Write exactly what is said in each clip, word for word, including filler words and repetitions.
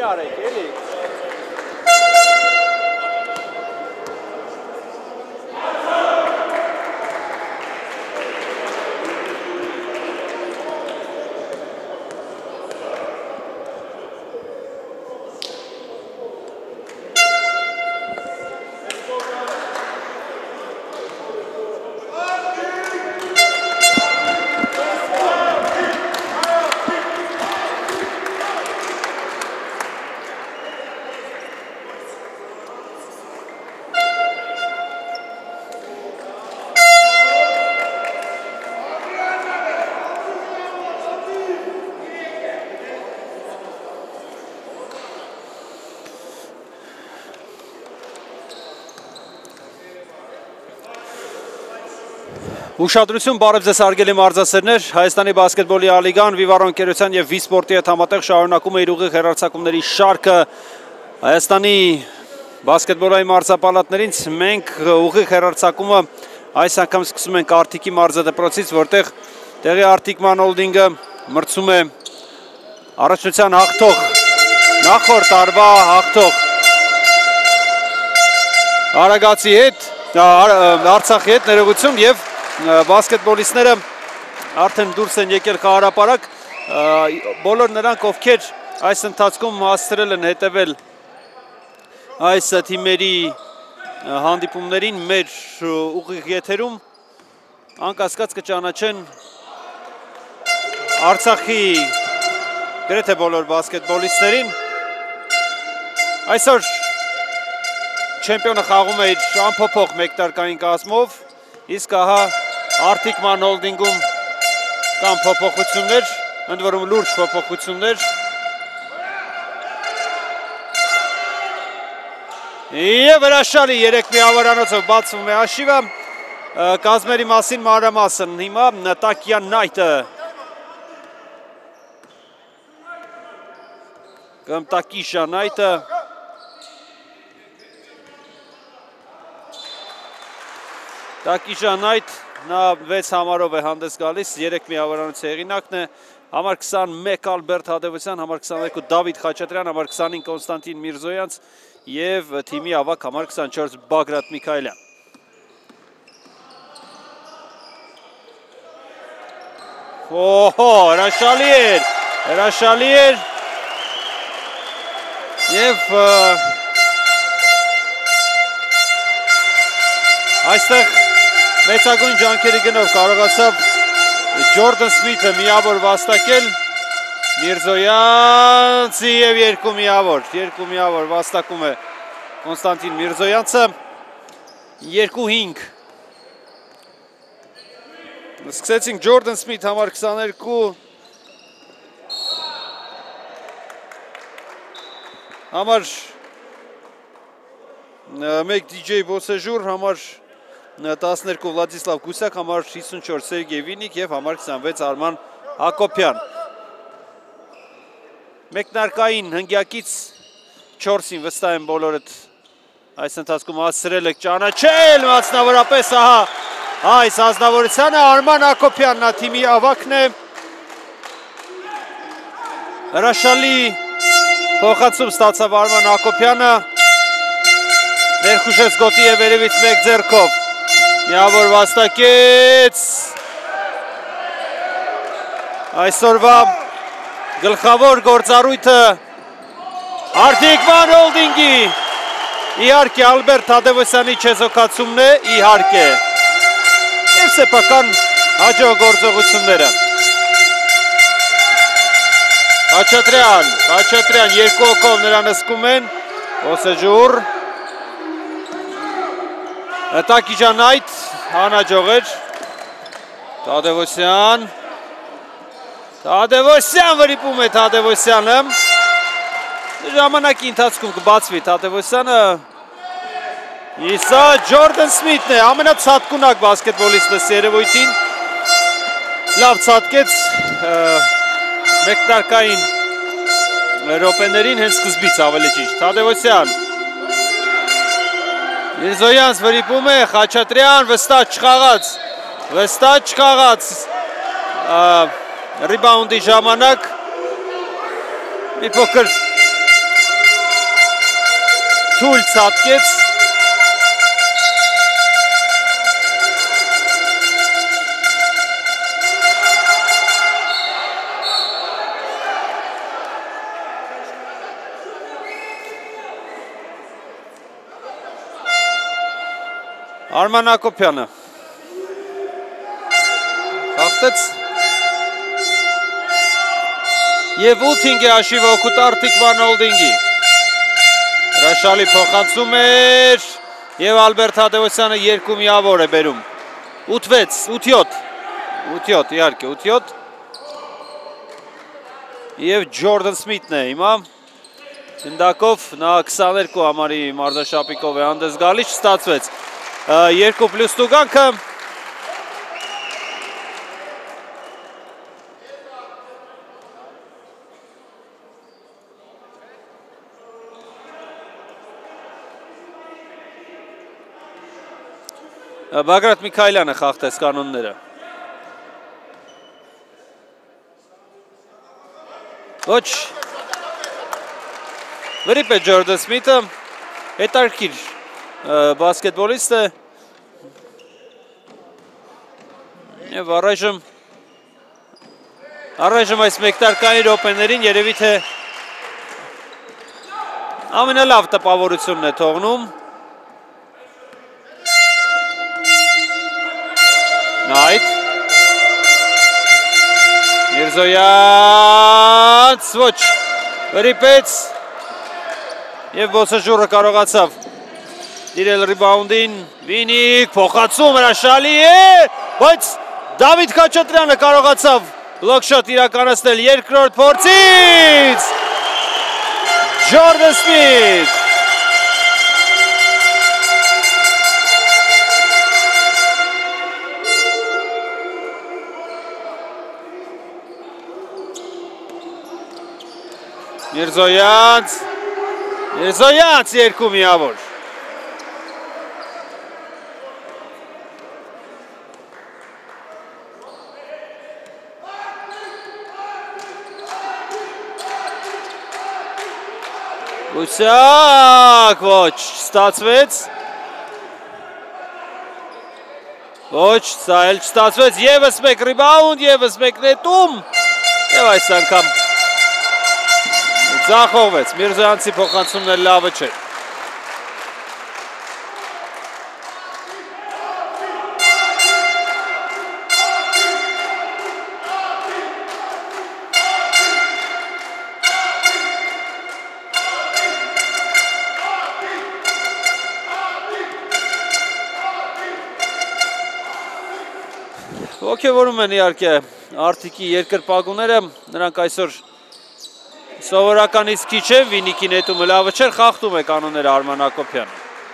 արեք, էլի։ Ուշադրություն, բարև ձեզ հարգելի մարզասերներ, Հայաստանի բասկետբոլի ալիգան, Վիվարո ընկերության եւ Վիսպորտի հետ համատեղ շարունակում է իր ուղիղ հեռարձակումների շարքը Հայաստանի բասկետբոլային մարզապալատներից։ Մենք ուղիղ հեռարձակումը այս անգամ սկսում ենք Արտիկի մարզադպրոցից, որտեղ տեղի Արտիկ Մանոլդինգը մրցում է առաջնության հաղթող, նախորդ տարվա հաղթող Արագացի հետ, Արցախի հետ, ներողություն, եւ բասկետբոլիստները արդեն դուրս են եկել խաղարապարակ, բոլոր նրանք, ովքեր այս ընթացքում հասցրել են հետևել այս թիմերի հանդիպումներին մեր ուղիղ եթերում, անկասկած կճանաչեն Արցախի գրեթե բոլոր բասկետբոլիստներին։ Այսօր չեմպիոնը խաղում է իր անփոփոխ մեկտարկային կազմով, իսկ ահա Արտիկ Մանոլդինգում կան փոփոխություններ, ընդ որում լուրջ փոփոխություններ։ Եվ հրաշալի երեք միավորանոցով բացվում է հաշիվը, կազմերի մասին մանրամասն հիմա Տակիան Նայթը կամ Տակիշա Նայթը Տակիշա Նայթ, նա վեց համարով է հանդես գալիս, երեք միավորանոցի հեղինակն է, համար քսանմեկ Ալբերտ Հադևոսյան, համար քսաներկու Դավիթ Խաչատրյան, համար քսանինը Կոնստանտին Միրզոյանց և թիմի ավագ համար քսանչորս Բագրատ Միքայելյան։ Օհո, հրաշալի էր, հրաշալի էր և այստեղ մեծագույն ջանքերի գնով կարողացավ Ջորդան Սմիթը միավոր վաստակել, Միրզոյանցի և երկու միավոր, երկու միավոր վաստակում է Կոնստանտին Միրզոյանցը, երկու հինգ։ Սկսեցինք Ջորդան Սմիթ համար քսաներկու, համար մեկ դիջեյ Բոսեժուր, համար տասներկու Վլադիսլավ Գուսակ, համար հիսունչորս Սերգեյ Վինիկ և համար քսանվեց Արման Հակոբյան։ Մեկնարկային հնգյակից չորսին վստահ են բոլորդ այս ընթացքում հասցրել եք ճանաչել, մասնավորապես ահա այս ազնվորությանը Արման Հակոբյանն է թիմի ավագն է։ Հրաշալի փոխանցում ստացավ Արման Հակոբյանը, ներխուժեց գոտի և վերևից մեկ ձեռքով, միավոր վաստակեց այսօրվա գլխավոր գործառույթը Արտիկ Մանոլդինգի, իհարկե Ալբերտ Հադևոսյանի չեզոքացումն է, իհարկե, և սեփական հաջողությունները։ Խաչատրյան, Խաչատրյան երկու օքով նրան ըսկում են, Բոսեժուր, Տակիշա Նայթ, հանաջող էր, Թադևոսյան, Թադևոսյան վրիպում է Թադևոսյանը, ժամանակի ընթացքում կբացվի Թադևոսյանը, իսա Ջորդան Սմիթն է, ամենացատկունակ բասկետբոլիստս երևույթին, լավ ցատկեց մեկնարկային րոպեներին հենց սկզբից ավելի ճիշտ, Թադևոսյան, Միրզոյանց վրիպում է, Խաչատրյան, վստահ չխաղաց, վստահ չխաղաց ռիբաունդի ժամանակ, մի փոքր թույլ ցատկեց։ Արման Հակոբյանը խախտեց և ութ-հինգ է հաշիվը օգուտար Թիկվան Հոլդինգի։ Հրաշալի փոխանցում էր և Ալբերտ Թադևոսյանը երկու միավոր է բերում։ ութ վեց, ութ յոթ, ութ յոթ իհարկե, ութ յոթ և Ջորդան Սմիթն է հիմա գնդակով, նա քսաներկու համարի մարզաշապիկով է հանդես գալիս, չստացվեց երկու պլյուս տուգանքը։ Բագրատ Միքայելյանը խախտեց կանոնները։ Ոչ։ Վրիպ է Ջորդան Սմիթը, հետարքիր բասկետբոլիստ է և առայժմ առայժմ այս մեկտարկային րոպեներին երևի թե ամենալավ տպավորությունն է թողնում։ Նայթ Միրզոյանց ոչ վրիպեց և Բոսեժուրը կարողացավ դիրել ռիբաունդին, Վինիկ փոխանցում հրաշալի է, բայց Դավիթ Խաչատրյանը կարողացավ բլոկ շոտ իրականացնել երկրորդ փորձից։ Ջորդան Սմիթ Միրզոյանց Միրզոյանց երկու միավոր։ Գուսակ, ոչ, չստացվեց։ Ոչ, սա էլ չստացվեց, ևս մեկ ռիբաունդ, ևս մեկ նետում և այս անգամ ձախողվեց, Միրզոյանցի փոխանցումն էլ լավը չէ։ Ոգևորում են իհարկե Արթիկի երկրպագուները, նրանք այսօր սովորականից քիչ է, Վինիկի նետումը լավը չէր, խախտում է կանոնները Արման Հակոբյանը։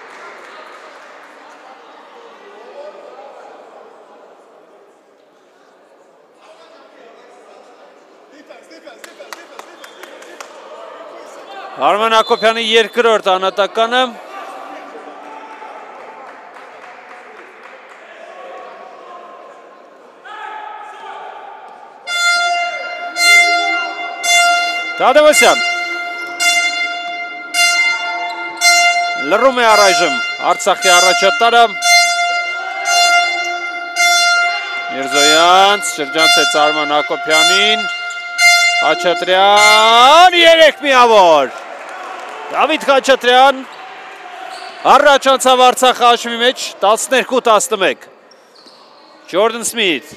Արման Հակոբյանի երկրորդ անհատականը Թադևոսյան լռում է առայժմ Արցախի առաջատարը Միրզոյանց շրջանցեց Արման Հակոբյանին Խաչատրյան երեք միավոր Դավիթ Խաչատրյան առաջ անցավ Արցախի հաշվի մեջ տասներկու տասնմեկ Ջորդան Սմիթ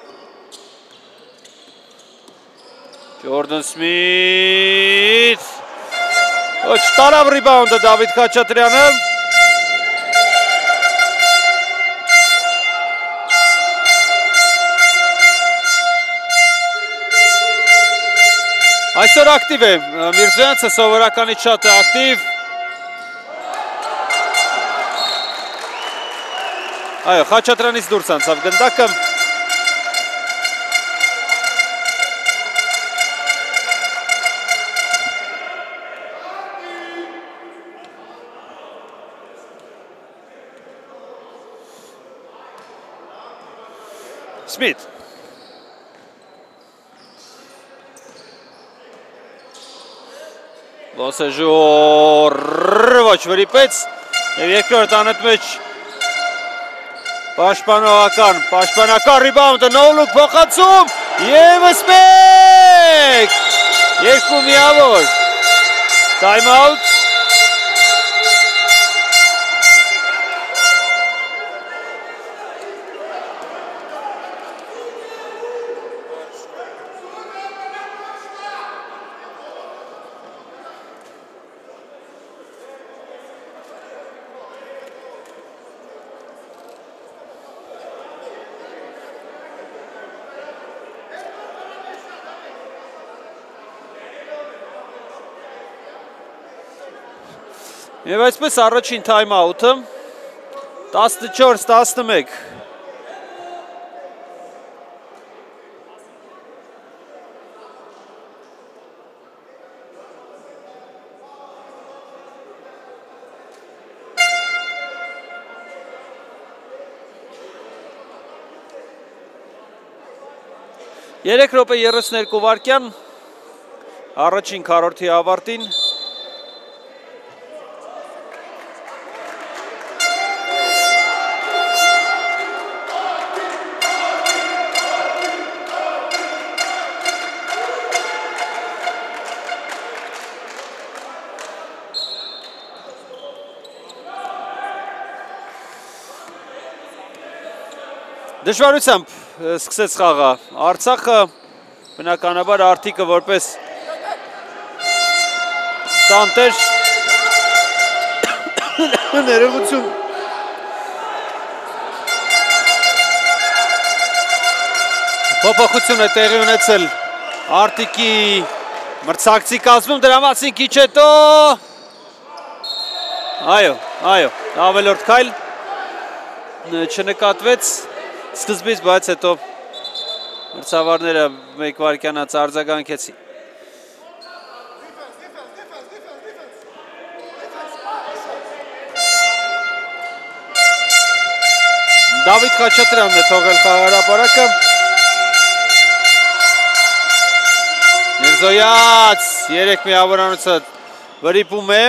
Ջորդան Սմիթ Ոչ տարավ ռիբաունդը Դավիթ Խաչատրյանը Այսօր ակտիվ է Միրզոյանցը սովորականից շատ է ակտիվ Այո, Խաչատրյանից դուրս անցավ գնդակը Սմիթ Բոսեժուր ոչ վրիպեց և երկրորդ անըտմեջ պաշպանողական, պաշպանական ռիբաունդը նոլուկ փոխացում ևս մեկ երկու միավոր տայմ-աութ Եվ այսպես առաջին թայմ-աութը տասնչորս տասնմեկ երեք րոպե երեսուներկու վայրկյան առաջին քառորդի ավարտին Դժվարությամբ սկսեց խաղը Արցախը, բնականաբար Արտիկը որպես տանտեր ներողություն փոփոխություն է տեղի ունեցել Արտիկի մրցակցի կազմում, դրա մասին քիչ հետո այո, այո, ավելորդ քայլ չնկատվեց սկզբից, բայց հետո մրցավարները մեկ վայրկյանից արձագանքեցին։ Դավիթ Խաչատրյանն է թողել խաղահրապարակը։ Միրզոյաց երեք միավորանոցը վրիպում է։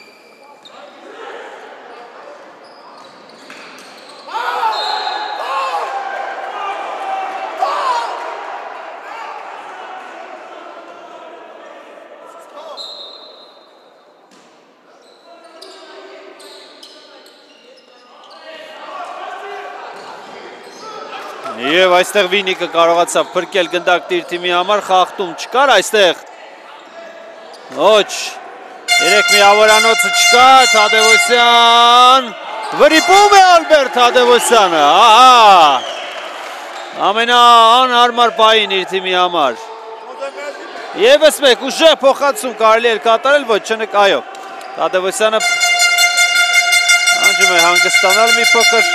Եվ այստեղ Վինիկը կարողացավ փրկել գնդակ իր թիմի համար, խախտում չկար այստեղ։ Ոչ, երեք միավորանոցը չկա, Թադևոսյան, վրիպում է Ալբերտ Թադևոսյանը, ահա, ամենաանհարմար պահին իր թիմի համար։ Եվս մեկ, ուժեղ փոխանցում կարելի էր կատարել, ոչ չնկ, այո, Թադևոսյանը անջում է հանգստանալ մի փոքր։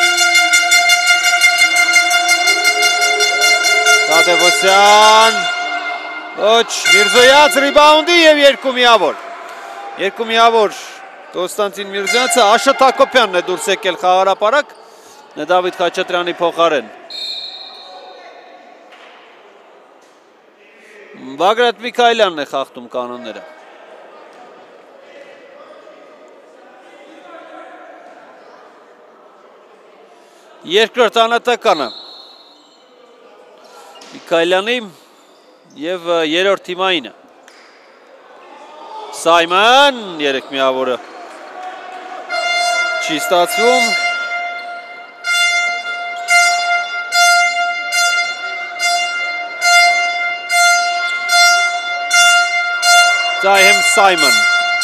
Թադևոսյան, ոչ, Միրզոյաց ռիբաունդի և երկու միավոր։ Երկու միավոր Կոնստանտին Միրզոյացը, Աշոտ Հակոբյանն է դուրս եկել խաղահրապարակ, Դավիթ Խաչատրյանի փոխարեն։ Բագրատ Միքայելյանն է խախտում կանոնները։ Երկրորդ անհատականը Միքայելյանի և երրորդ թիմայինը։ Սայմեն, երեք միավորը չի ստացվում։ Ծայհեմ Սայմեն։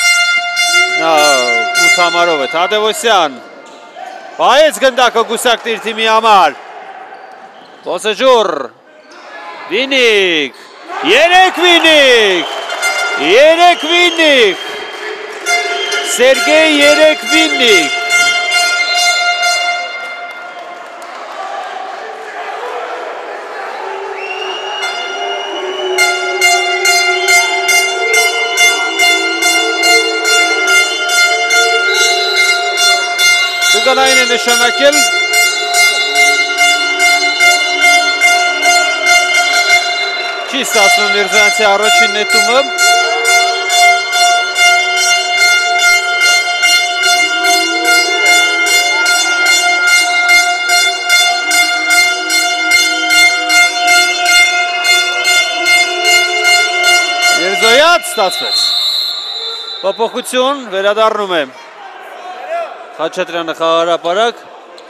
ութ համարով է, Թադևոսյան։ Պահեց գնդակը գուսակտ իր թիմի համար։ Բոսեժուր։ Վինիկ, երեք Վինիկ, երեք Վինիկ, Սերգեյ երեք Վինիկ, Տուգանային է նշանակել չի ստացվում Միրզոյանցի առաջին նետումը։ չստացվեց։ Փոփոխություն վերադառնում է Խաչատրյանը խաղահարապարակ։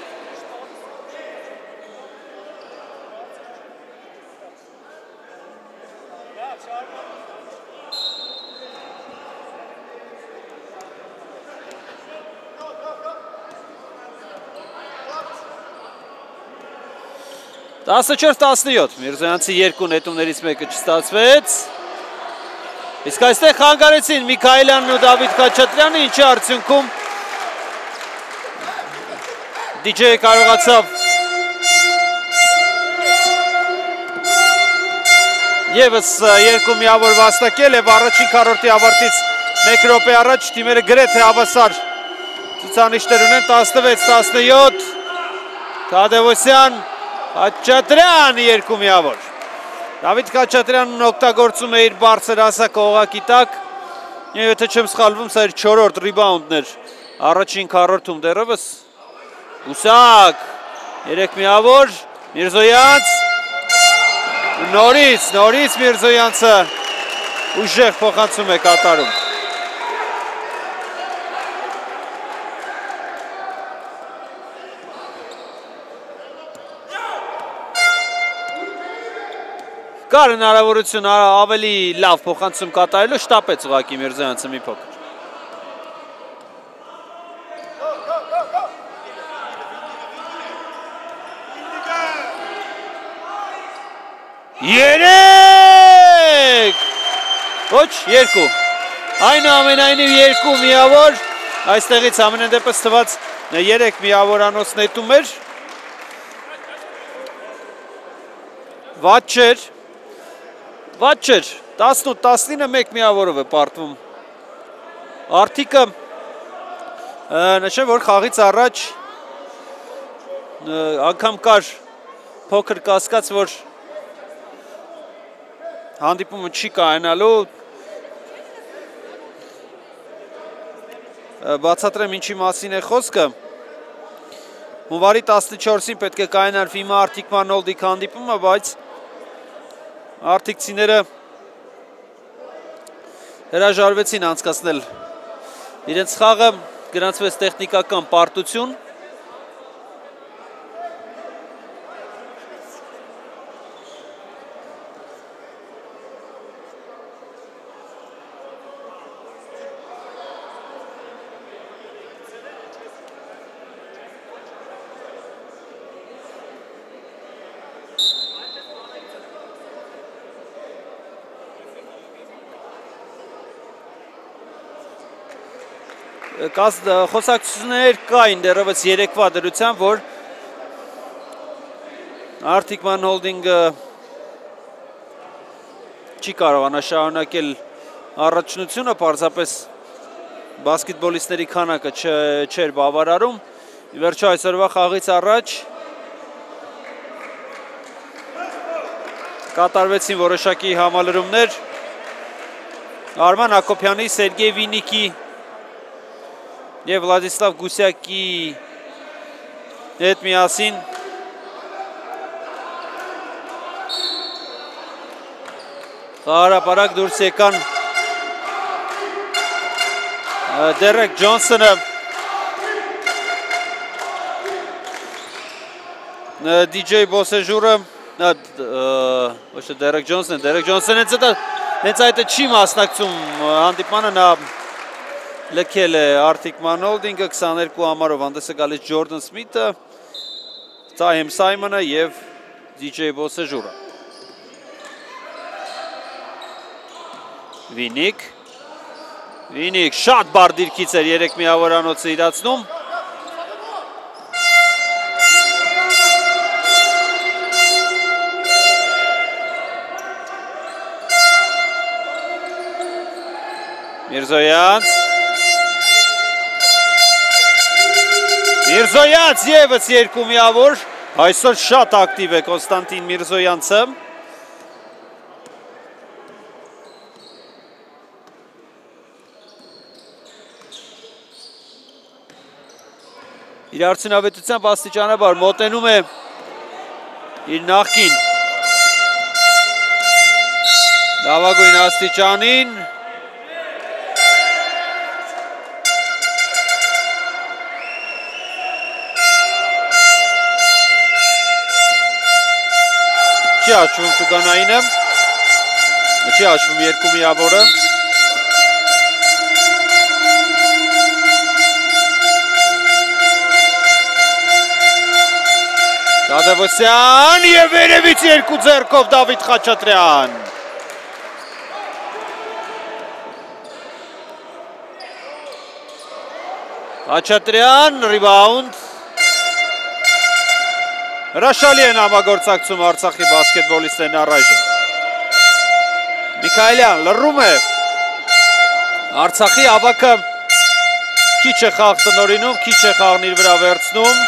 տասնչորս տասնյոթ, Միրզոյանցի երկու նետումներից մեկը չստացվեց։ Իսկ այստեղ խանգարեցին Միքայելյանն ու Դավիթ Խաչատրյանը, ինչի արդյունքում դիջեյը կարողացավ ևս երկու միավոր վաստակել և առաջին քառորդի ավարտից մեկ րոպե առաջ թիմերը գրեթե հավասար ցուցանիշներ ունեն տասնվեց տասնյոթ Թադևոսյան Խաչատրյան երկու միավոր Դավիթ Խաչատրյանն օգտագործում է իր բարձր հասակը օղակի տակ և եթե չեմ սխալվում սա իր չորրորդ ռիբաունդն էր առաջին քառորդում դեռևս Ուսակ, երեք միավոր, Միրզոյանց, նորից, նորից Միրզոյանցը ուժեղ փոխանցում է կատարում։ Կար հնարավորություն ավելի լավ փոխանցում կատարելու, շտապեց ուղղակի Միրզոյանցը մի փոքր։ Երեք, ոչ, երկու, այն ամենայնիվ երկու միավոր, այստեղից ամենեն դեպս թված երեք միավորանոց նետում էր, վատ չեր, վատ չեր, տասնութ տասնինը մեկ միավորով է պարտվում, արդիկը նշեմ, որ խաղից առաջ անգամ կար փոքր կասկած, որ հանդիպումը չի կայանալու, բացատրեմ ինչի մասին է խոսքը, հունվարի տասնչորսին պետք է կայանար Վիմա Arctic Manoldic հանդիպումը, բայց արտիկցիները հրաժարվեցին անցկացնել իրենց խաղը, գրանցվեց տեխնիկական պարտություն, խոսակցություններ կային դեռևս երեկվա դրությամբ, որ Arctic Manholding-ը չի կարողանա շարունակել առաջնությունը, պարզապես բասկետբոլիստների քանակը չէր բավարարում, ի վերջո այսօրվա խաղից առաջ կատարվեցին որոշակի համալրումներ Արման Հակոբյանի, Սերգեյ Վինիկի և Վլադիսլավ Գուսյակի հետ միասին խաղահարապարակ դուրս եկան Դերեկ Ջոնսոնը, դիջեյ Բոսեժուրը, ոչ թե Դերեկ Ջոնսոնը, Դերեկ Ջոնսոնը հենց այդը չի մասնակցում հանդիպմանը, նա լքել է Arctic Manholding-ը, քսաներկու համարով հանդես է գալիս Ջորդան Սմիթը, Ծայեմ Սայմոնը և դիջեյ Բոսեժուրը։ Վինիկ, Վինիկ շատ բարդ դիրքից էր երեք միավորանոցը իրացնում։ Միրզոյանց, Միրզոյանց ևս երկու միավոր, այսօր շատ ակտիվ է Կոնստանտին Միրզոյանցը։ Իր արդյունավետությամբ աստիճանաբար մոտենում է իր նախկին լավագույն աստիճանին, Չի հաշվում Տուգանայինը։ Չի հաշվում երկու միավորը։ Տադևոսյան և վերևից երկու ձեռքով Դավիթ Խաչատրյան։ Խաչատրյան, ռիբաունդ։ Հրաշալի են համագործակցում Արցախի բասկետբոլիստներն առայժմ։ Միքայելյան լռում է։ Արցախի ավակը քիչ է խաղ տնօրինում, քիչ է խաղն իր վրա վերցնում։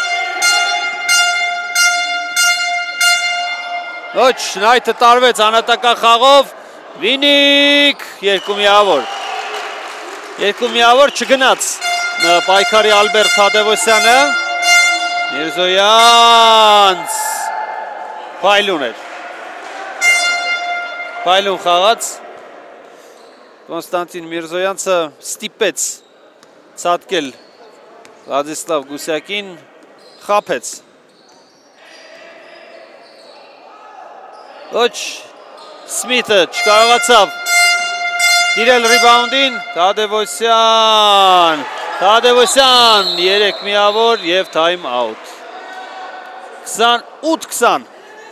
Ոչ, Նայթը տարվեց անհատական խաղով, Վինիկ, երկու միավոր։ Երկու միավոր չգնաց պայքարի Ալբերտ Թադևոսյանը, Միրզոյանց, պայլուն էր, պայլուն խաղաց, Կոնստանտին Միրզոյանցը ստիպեց ծատկել Վլադիսլավ Գուսյակին, խապեց։ Ոչ, Սմիթը չկարողացավ դիրել ռիբաունդին, Թադևոսյան, Թադևոսյան, երեք միավոր և թայմ աուտ։ քսանութ քսան։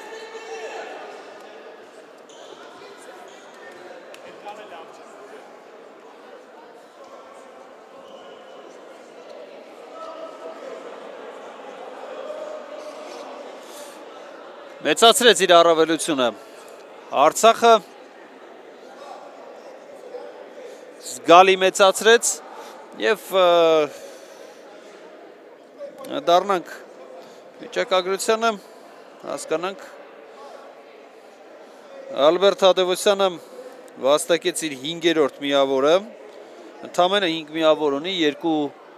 Մեծացրեց իր առավելությունը Արցախը, զգալի մեծացրեց և դառնանք վիճակագրությանը, հասկանանք Ալբերտ Թադևոսյանը վաստակեց իր հինգերորդ միավորը, ընդամենը հինգ միավոր ունի, երկու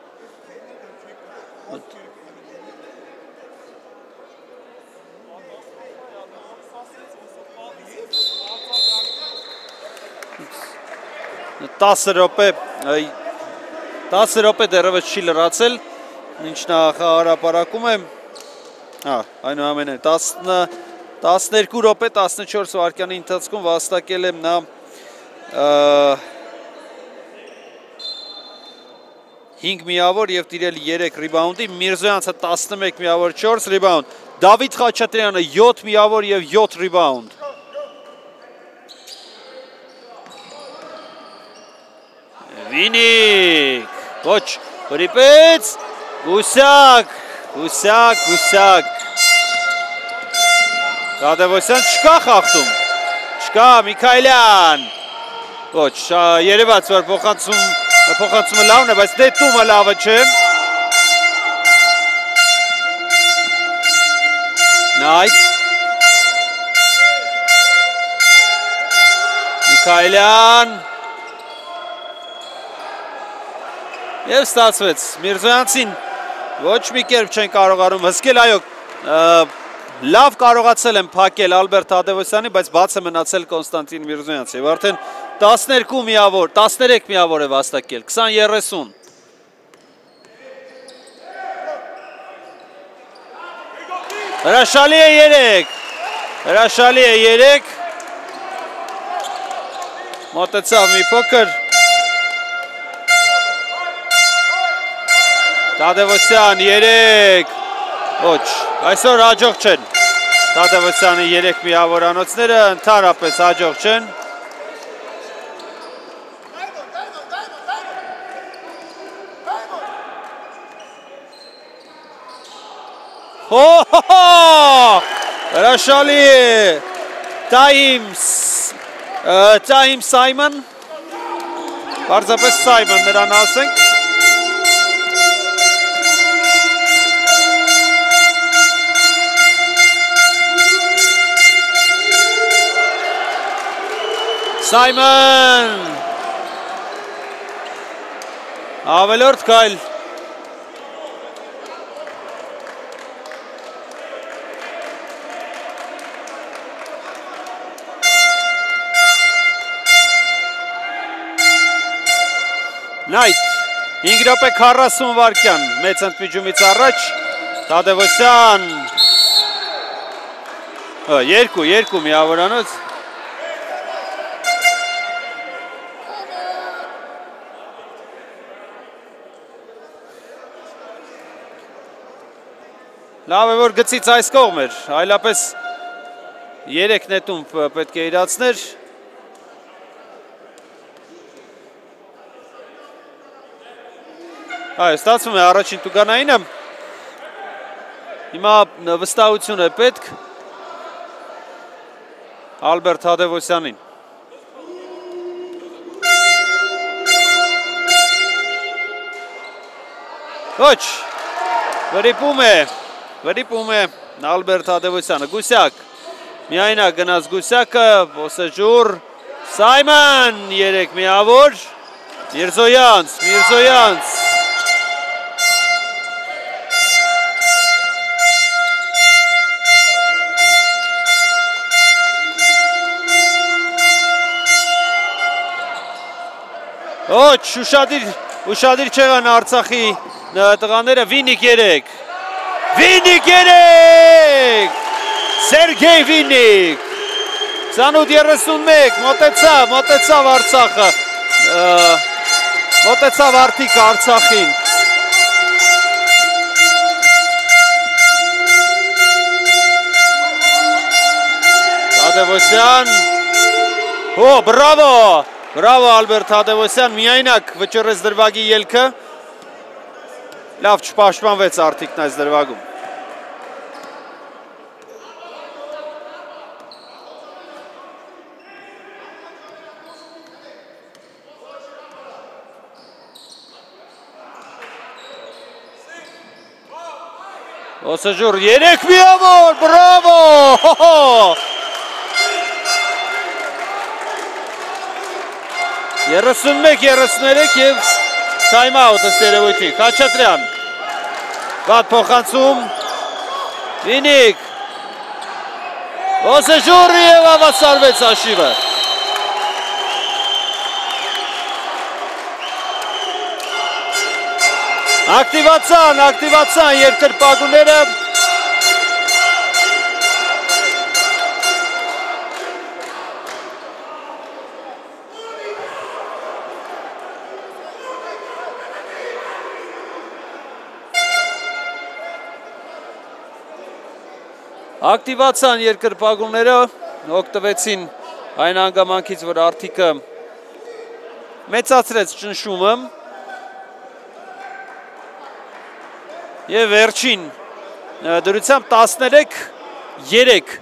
տասը րոպե տասը րոպե դեռևս չի լրացել, ինչ նա խաղահարապարակում է, այնուամենայնիվ տասներկու րոպե տասնչորս վայրկյանի ընթացքում վաստակել է նա հինգ միավոր և տիրել երեք ռիբաունդի, Միրզոյանցը տասնմեկ միավոր չորս ռիբաունդ, Դավիթ Խաչատրյանը յոթ միավոր և յոթ ռիբաունդ։ Վինիկ, ոչ, վրիպեց, Գուսյակ, Գուսյակ, Գուսյակ, Թադևոսյան չկա խաղթում, չկա, Միքայելյան, ոչ, երևաց, որ փոխանցումը լավն է, բայց նետումը լավը չէ, Նայթ, Միքայելյան, և ստացվեց, Միրզոյանցին ոչ մի կերպ չեն կարողանում հսկել, այո, լավ կարողացել են փակել Ալբերտ Թադևոսյանի, բայց բաց է մնացել Կոնստանտին Միրզոյանցը, և արդեն տասներկու միավոր, տասներեք միավոր է վաստակել, քսան երեսուն։ Հրաշալի է երեք, հրաշալի է երեք, մոտեցավ մի փոքր, Թադևոսյան երեք, ոչ, այսօր հաջող չեն, Թադևոսյանի երեք միավորանոցները ընդհանրապես հաջող չեն, հրաշալի է, Տայիմ Սայմոն, պարզապես Սայմոն նրան ասենք, Սայմոն, ավելորդ կայլ, Նայթ, հինգ րոպե քառասուն վայրկյան, մեծ ընդմիջումից առաջ, Թադևոսյան, Երկու, երկու միավորանոց։ Լավ է, որ գծից այս կողմ էր, այլապես երեք նետում պետք է իրացներ։ Այո, ստացվում է առաջին տուգանայինը։ Հիմա վստահություն է պետք Ալբերտ Թադևոսյանին։ Ոչ, վրիպում է, վրիպում է Ալբերտ Թադևոսյանը, Գուսյակ, միայնակ գնաց Գուսյակը, Բոսեժուր, Սայման, երեք միավոր, Միրզոյանց, Միրզոյանց, Ոչ, ուշադիր, ուշադիր չեղան Արցախի տղաները, Վինիկ երեք, Վինիկ երեք, Սերգեյ Վինիկ, քսանութ երեսունմեկ, մոտեցավ, մոտեցավ Արցախը, մոտեցավ արդիկը Արցախին։ Թադևոսյան, հո, բրավո, բրավո Ալբերտ Թադևոսյան, միայնակ վճռեց դրվագի ելքը, լավ չպաշտպանվեց արդիկն այս դրվագում։ Բոսեժուր, երեք միավոր, բրավո, հո-հո, երեսունմեկ երեսուներեք և թայմ-աութ ըստ երևույթի, Խաչատրյան, վատ փոխանցում, Վինիկ, Բոսեժուր և ավասարվեց հաշիվը։ Ակտիվացան, ակտիվացան երկրպագուները, Ակտիվացան երկրպագուները, օգտվեցին այն հանգամանքից, որ արդիկը մեծացրեց ճնշումը և վերջին դրությամբ տասներեք երեք։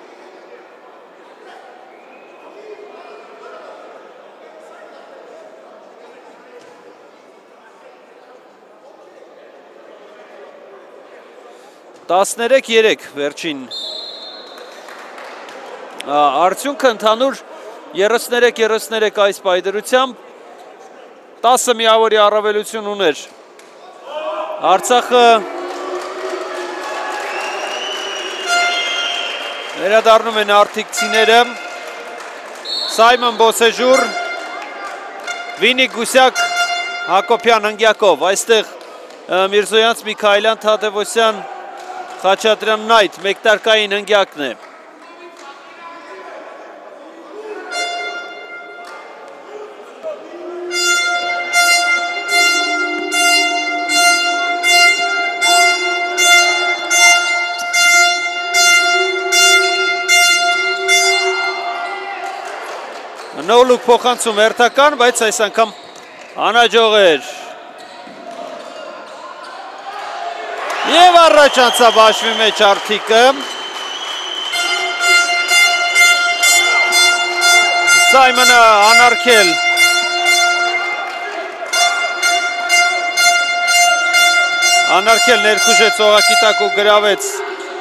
տասներեք երեք վերջին արդյունքը ընդհանուր երեսուներեք երեսուներեք այս պայդրությամբ տասը միավորի առավելություն ուներ։ Արցախը վերադառնում են արդիկցիները, Սայմոն Բոսեժուր, Վինիկ Գուսյակ, Հակոբյան Հնգյակով, այստեղ Միրզոյանց Միքայելյան Թադևոսյան, Խաչատրյան Նայթ, մեկտարկային Հնգյակն է։ Նոլուկ փոխանցում հերթական, բայց այս անգամ անհաջող էր։ Եվ առաջ անցավ հաշվի մեջ արդիկը։ Սայմոնը անարգել։ Անարգել ներքուժեց օղակի տակ ու գրավեց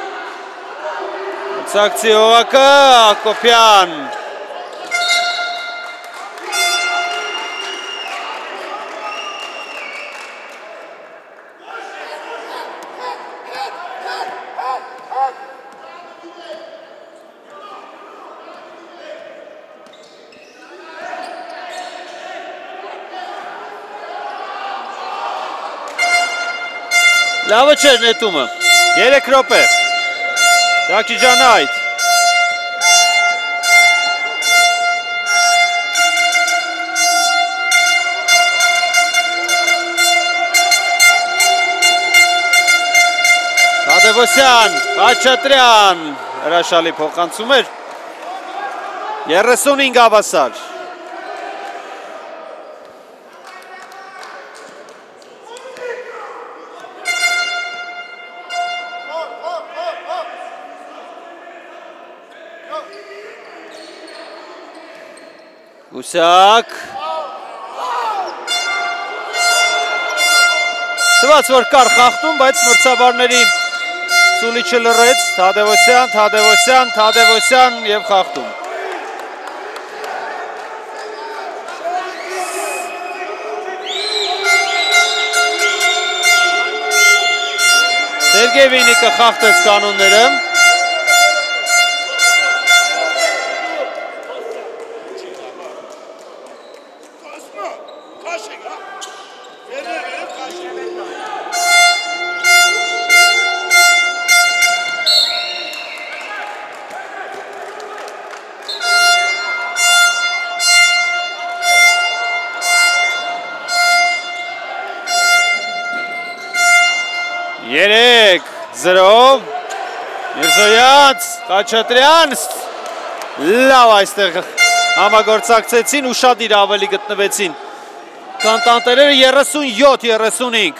ցակցի օղակը, Հակոբյան։ Լավը չէր նետումը, երեք րոպե, Դաքիջան Նայթ, Թադևոսյան, Խաչատրյան, հրաշալի փոխանցում էր, երեսունհինգ հավասար։ Գուսակ, թվաց, որ կար խախտում, բայց մրցաբարների սուլիչը լռեց, Թադևոսյան, Թադևոսյան, Թադևոսյան և խախտում։ Սերգեյ Վինիկը խախտեց կանոնները։ Երեք, զրով, Միրզոյանց, Խաչատրյան, լավ այստեղ համագործակցեցին, ուշադիր ավելի գտնվեցին կանտանտերերը երեսունյոթ երեսունհինգ։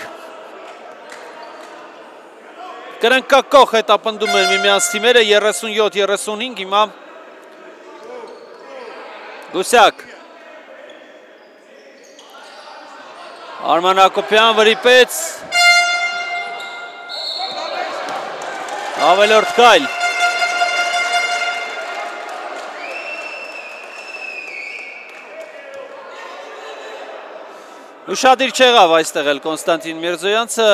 Կրնկակող հետապնդում են միմյանց թիմերը երեսունյոթ երեսունհինգ, հիմա Գուսակ, Արման Հակոբյան վրիպեց, ավելորդ քայլ։ Ուշադիր չեղավ այստեղ էլ Կոնստանտին Միրզոյանցը։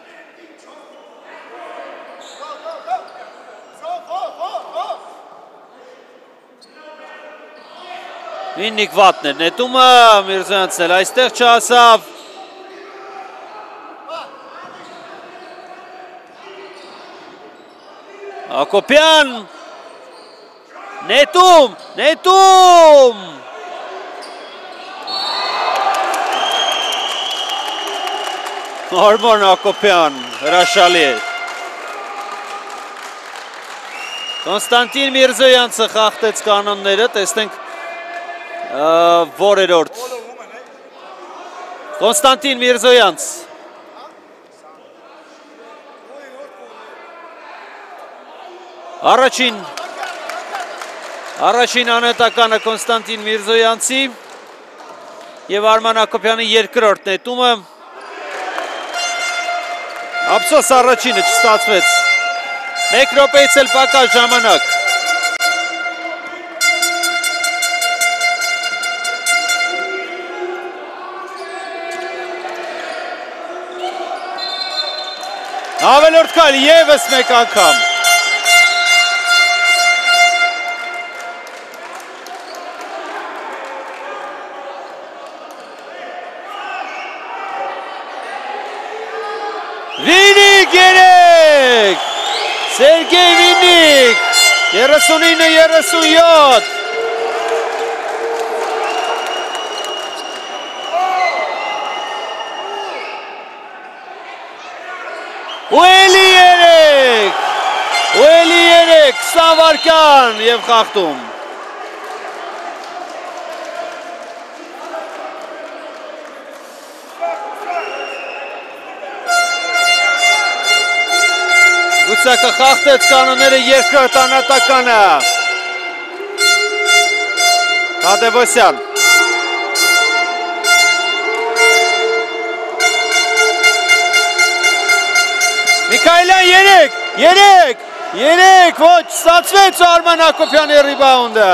Վիննիկ վատն էր նետումը, Միրզոյանցն էլ այստեղ չհասավ։ Հակոբյան, նետում, նետում, Արման Հակոբյան, հրաշալի է։ Կոնստանտին Միրզոյանցը խախտեց կանոնները, տեսնենք որերորդ։ Կոնստանտին Միրզոյանց։ Առաջին, առաջին անետականը Կոնստանտին Միրզոյանցի և Արման Հակոբյանի երկրորդ նետումը, ափսոս առաջինը չստացվեց, մեկ րոպեից էլ պակաս ժամանակ։ Ավելորդ քայլ ևս մեկ անգամ։ Վինիկ երեք, Սերգեյ Վինիկ, երեսունինը երեսունյոթ, ու էլի երեք, ու էլի երեք, քսան վայրկյան և խախտում։ Գուսակը խախտեց կանոնները երկրորդ անատականը։ Թադևոսյան։ Միքայելյան երեք, երեք, երեք, ոչ, ստացվեց Արման Հակոբյանի ռիբաունդը։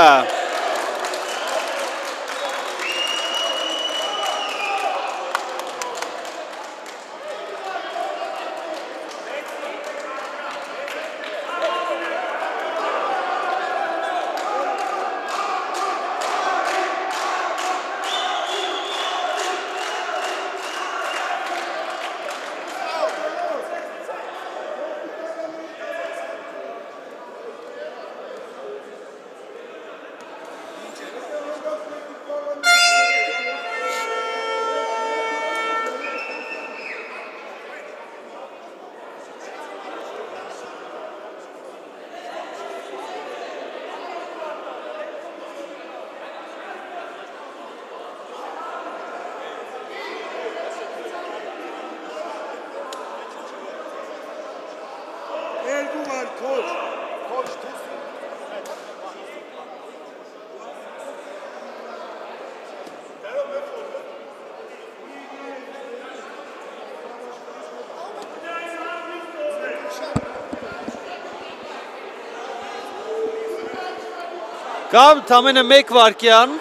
Կամ ամենը մեկ վարկյան։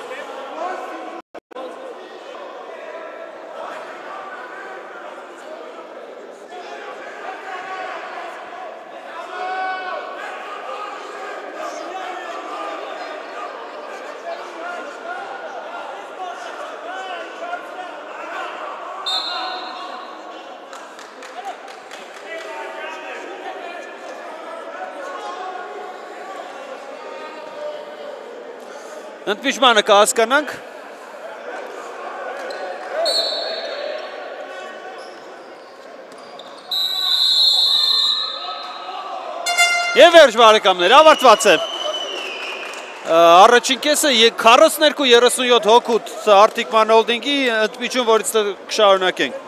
Ընդմիջմանը կհասկանանք։ Եվ վերջ բարեկամներ, ավարտված է։ Առաջին կեսը քառասուններկու երեսունյոթ հոգուտ Arctic Man Holding-ի ընդմիջում, որից կշարունակենք։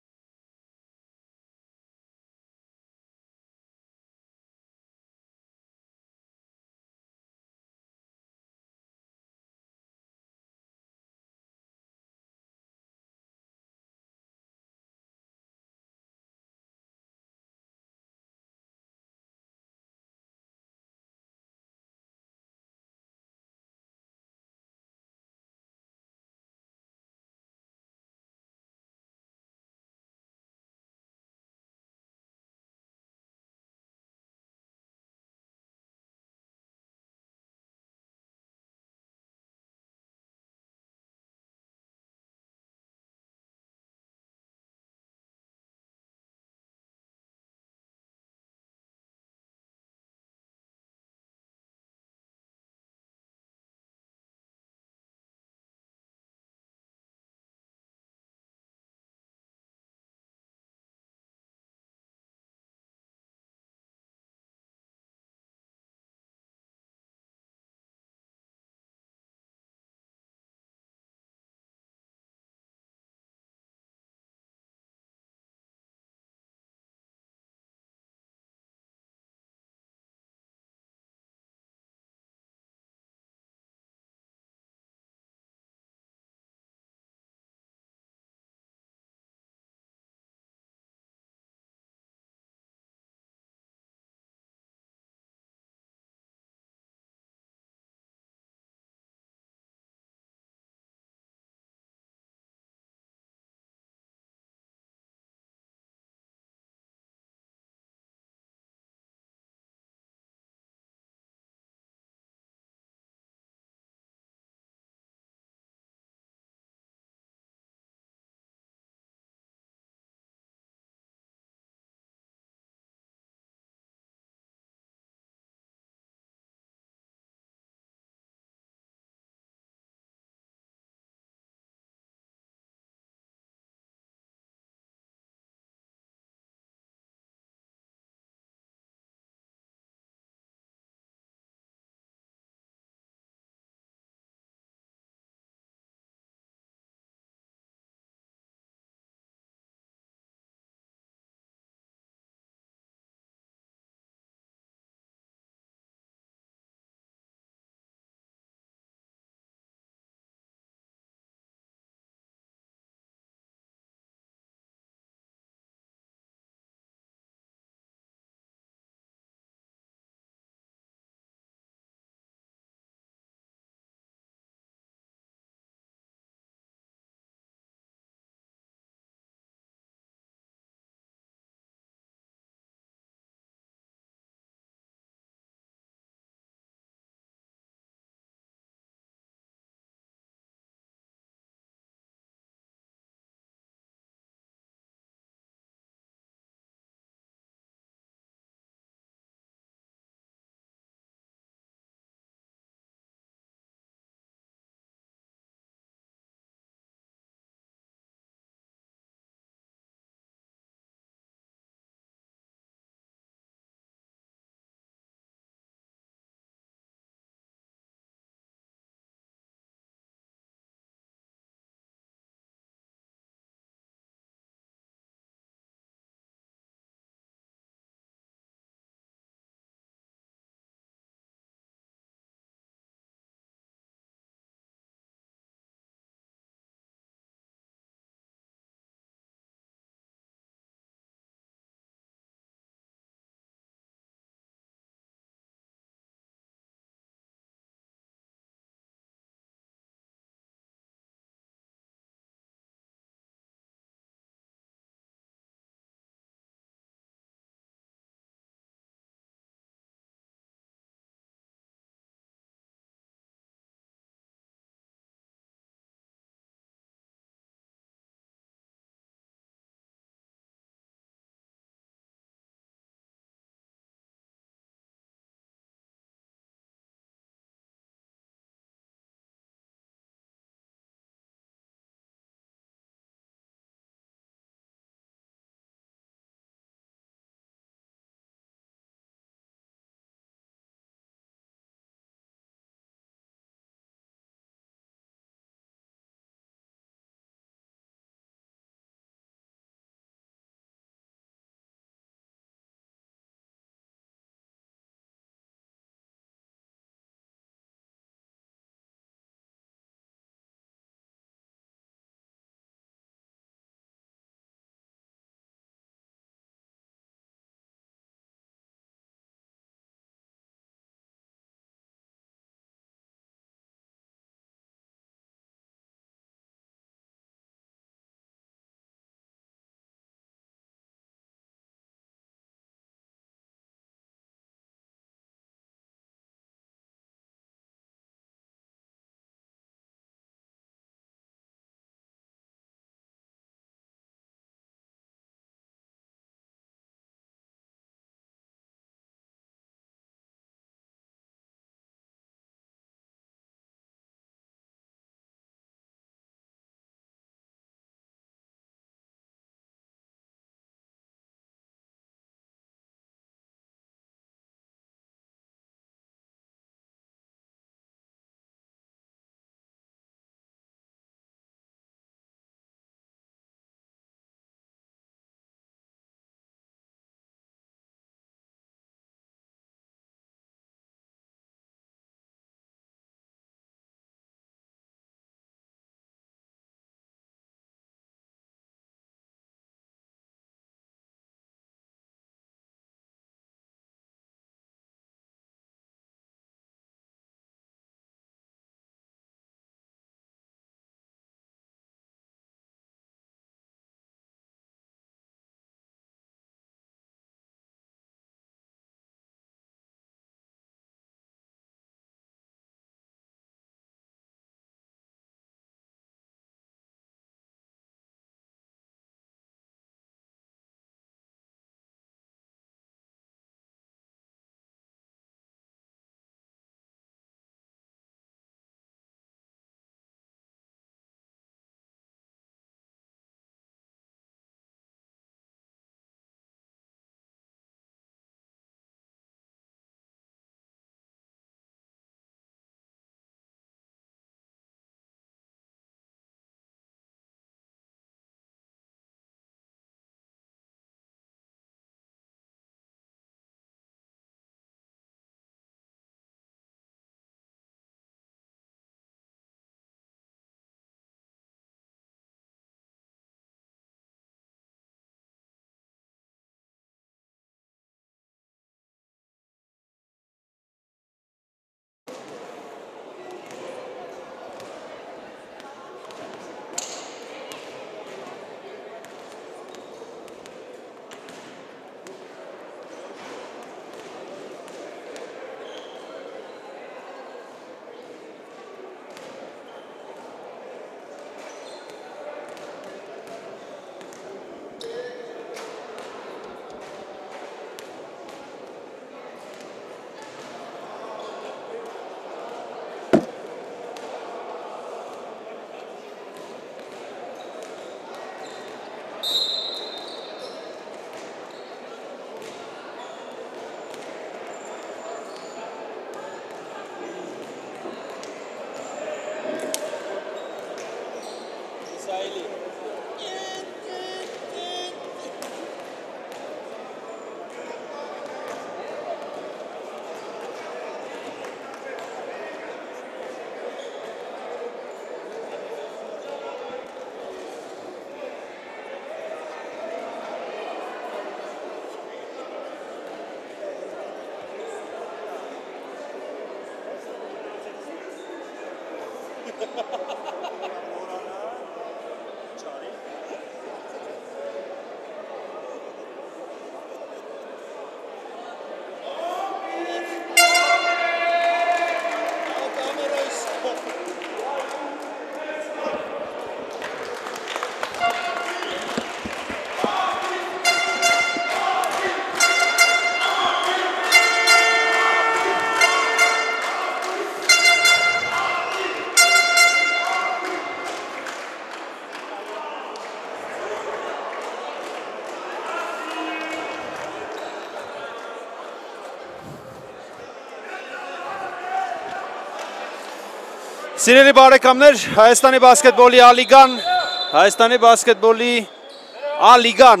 Սիրելի բարեկամներ, Հայաստանի բասկետբոլի ալիգան, Հայաստանի բասկետբոլի ալիգան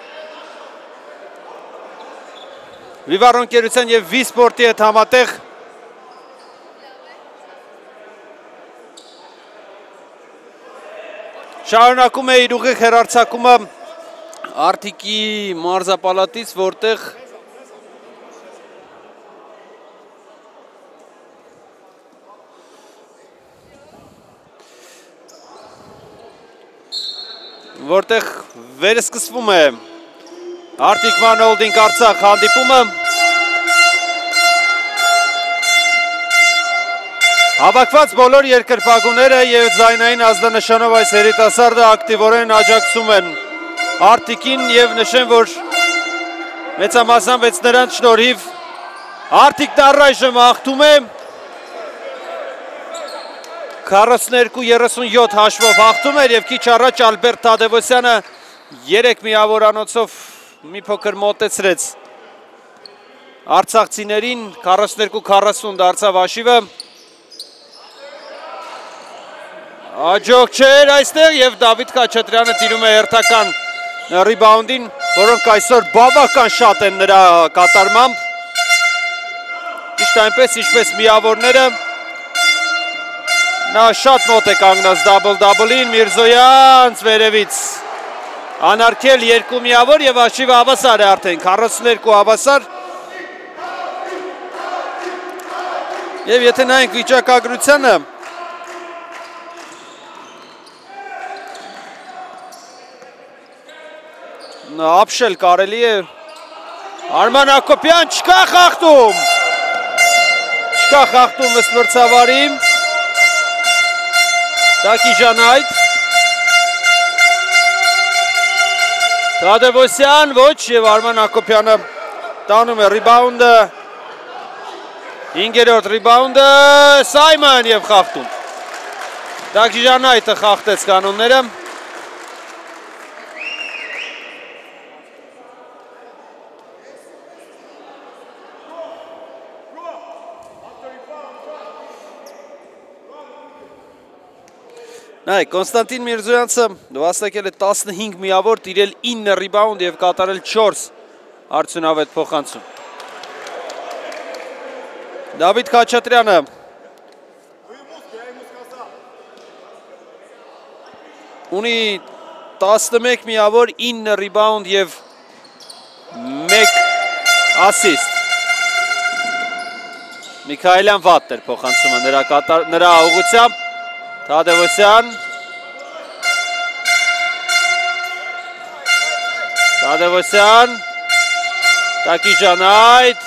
Վիվար ընկերության և Վի սպորտի հետ համատեղ շարունակում է իր ուղիղ հեռարձակումը Արտիկի մարզապալատից, որտեղ որտեղ վերսկսվում է Արտիկ Մանոլդինգ Արցախ հանդիպումը Հավաքված բոլոր երկրպագուները և ձայնային ազդանշանով այս երիտասարդը ակտիվորեն աջակցում են Արտիկին և նշեմ, որ մեծամասամբ էց նրանց շնորհիվ Արտիկն առայժմ հաղթում է քառասուներկու երեսունյոթ հաշվով հաղթում էր և քիչ առաջ Ալբերտ Թադևոսյանը երեք միավորանոցով մի փոքր մոտեցրեց արցախցիներին, քառասուներկու քառասուն դարձավ հաշիվը Աջող չէր այստեղ և Դավիթ Խաչատրյանը տիրում է հերթական ռիբաունդին, որոնք այսօր բավական շատ են նրա կատարմամբ ճիշտ այնպես, ինչպես միավորները Նա շատ մոտ է կանգնած դաբլ-դաբլին, Միրզոյանց վերևից անարգել երկու միավոր և հաշիվը հավասար է արդեն, քառասուներկու հավասար և եթե նայենք վիճակագրությանը ապշել կարելի է Արման Հակոբյան չկա խախտում չկա խախտում ըստ մրցավարի Տակիժան այդ Թադևոսյան ոչ և Արման Հակոբյանը տանում է ռիբաունդը հինգերորդ ռիբաունդը Սայմոն և խախտում Տակիժան այդը խախտեց կանոնները Նայ, Կոնստանտին Միրզոյանցը վաստակել է տասնհինգ միավոր, տիրել ինը ռիբաուнд և կատարել չորս արդյունավետ փոխանցում։ Դավիթ Խաչատրյանը ունի տասնմեկ միավոր, ինը ռիբաուнд և մեկ ասիստ։ Միքայելյան վատն էր փոխանցումը նրա, կատար, նրա ուղղությամբ Թադևոսյան Թադևոսյան Տակիժան այդ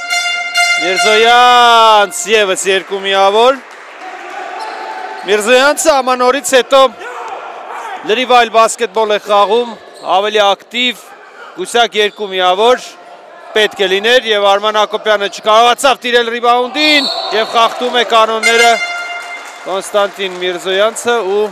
Միրզոյանց ևս երկու միավոր Միրզոյանցը ամանորից հետո լրիվ այլ բասկետբոլ է խաղում ավելի ակտիվ գուսակ երկու միավոր պետք է լիներ և Արման Հակոբյանը չկարողացավ տիրել ռիբաունդին և խախտում է կանոնները Կոնստանտին Միրզոյանցը ու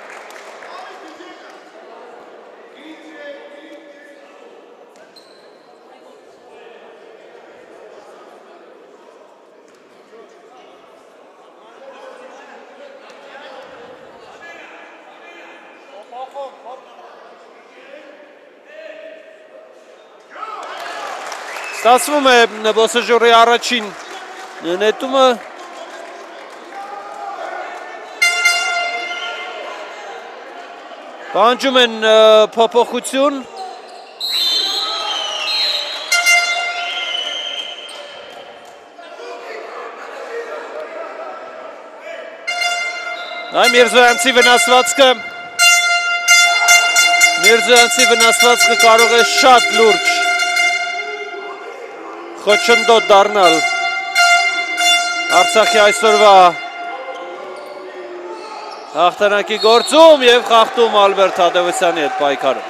ստացվում է Բոսեժորի առաջին նետումը Պանջում են փոփոխություն Այ Միրզոյանցի վնասվածքը Միրզոյանցի վնասվածքը կարող է շատ լուրջ խոչընդոտ դառնալ Արցախի այսօրվա հաղթանակի գործում եւ խախտում Ալբերտ Թադևոսյանի հետ պայքարում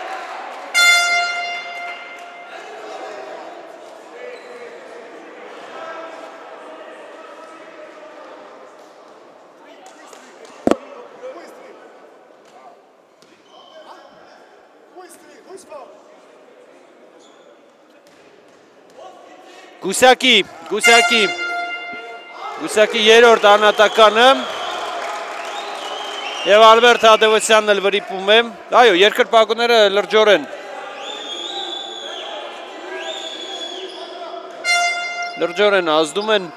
Գուսյակի, Գուսյակի, Գուսյակի երրորդ անհատականը և Ալբերտ Թադևոսյանն էլ վրիպում է, այո, երկրպագուները լրջորեն, լրջորեն ազդում են,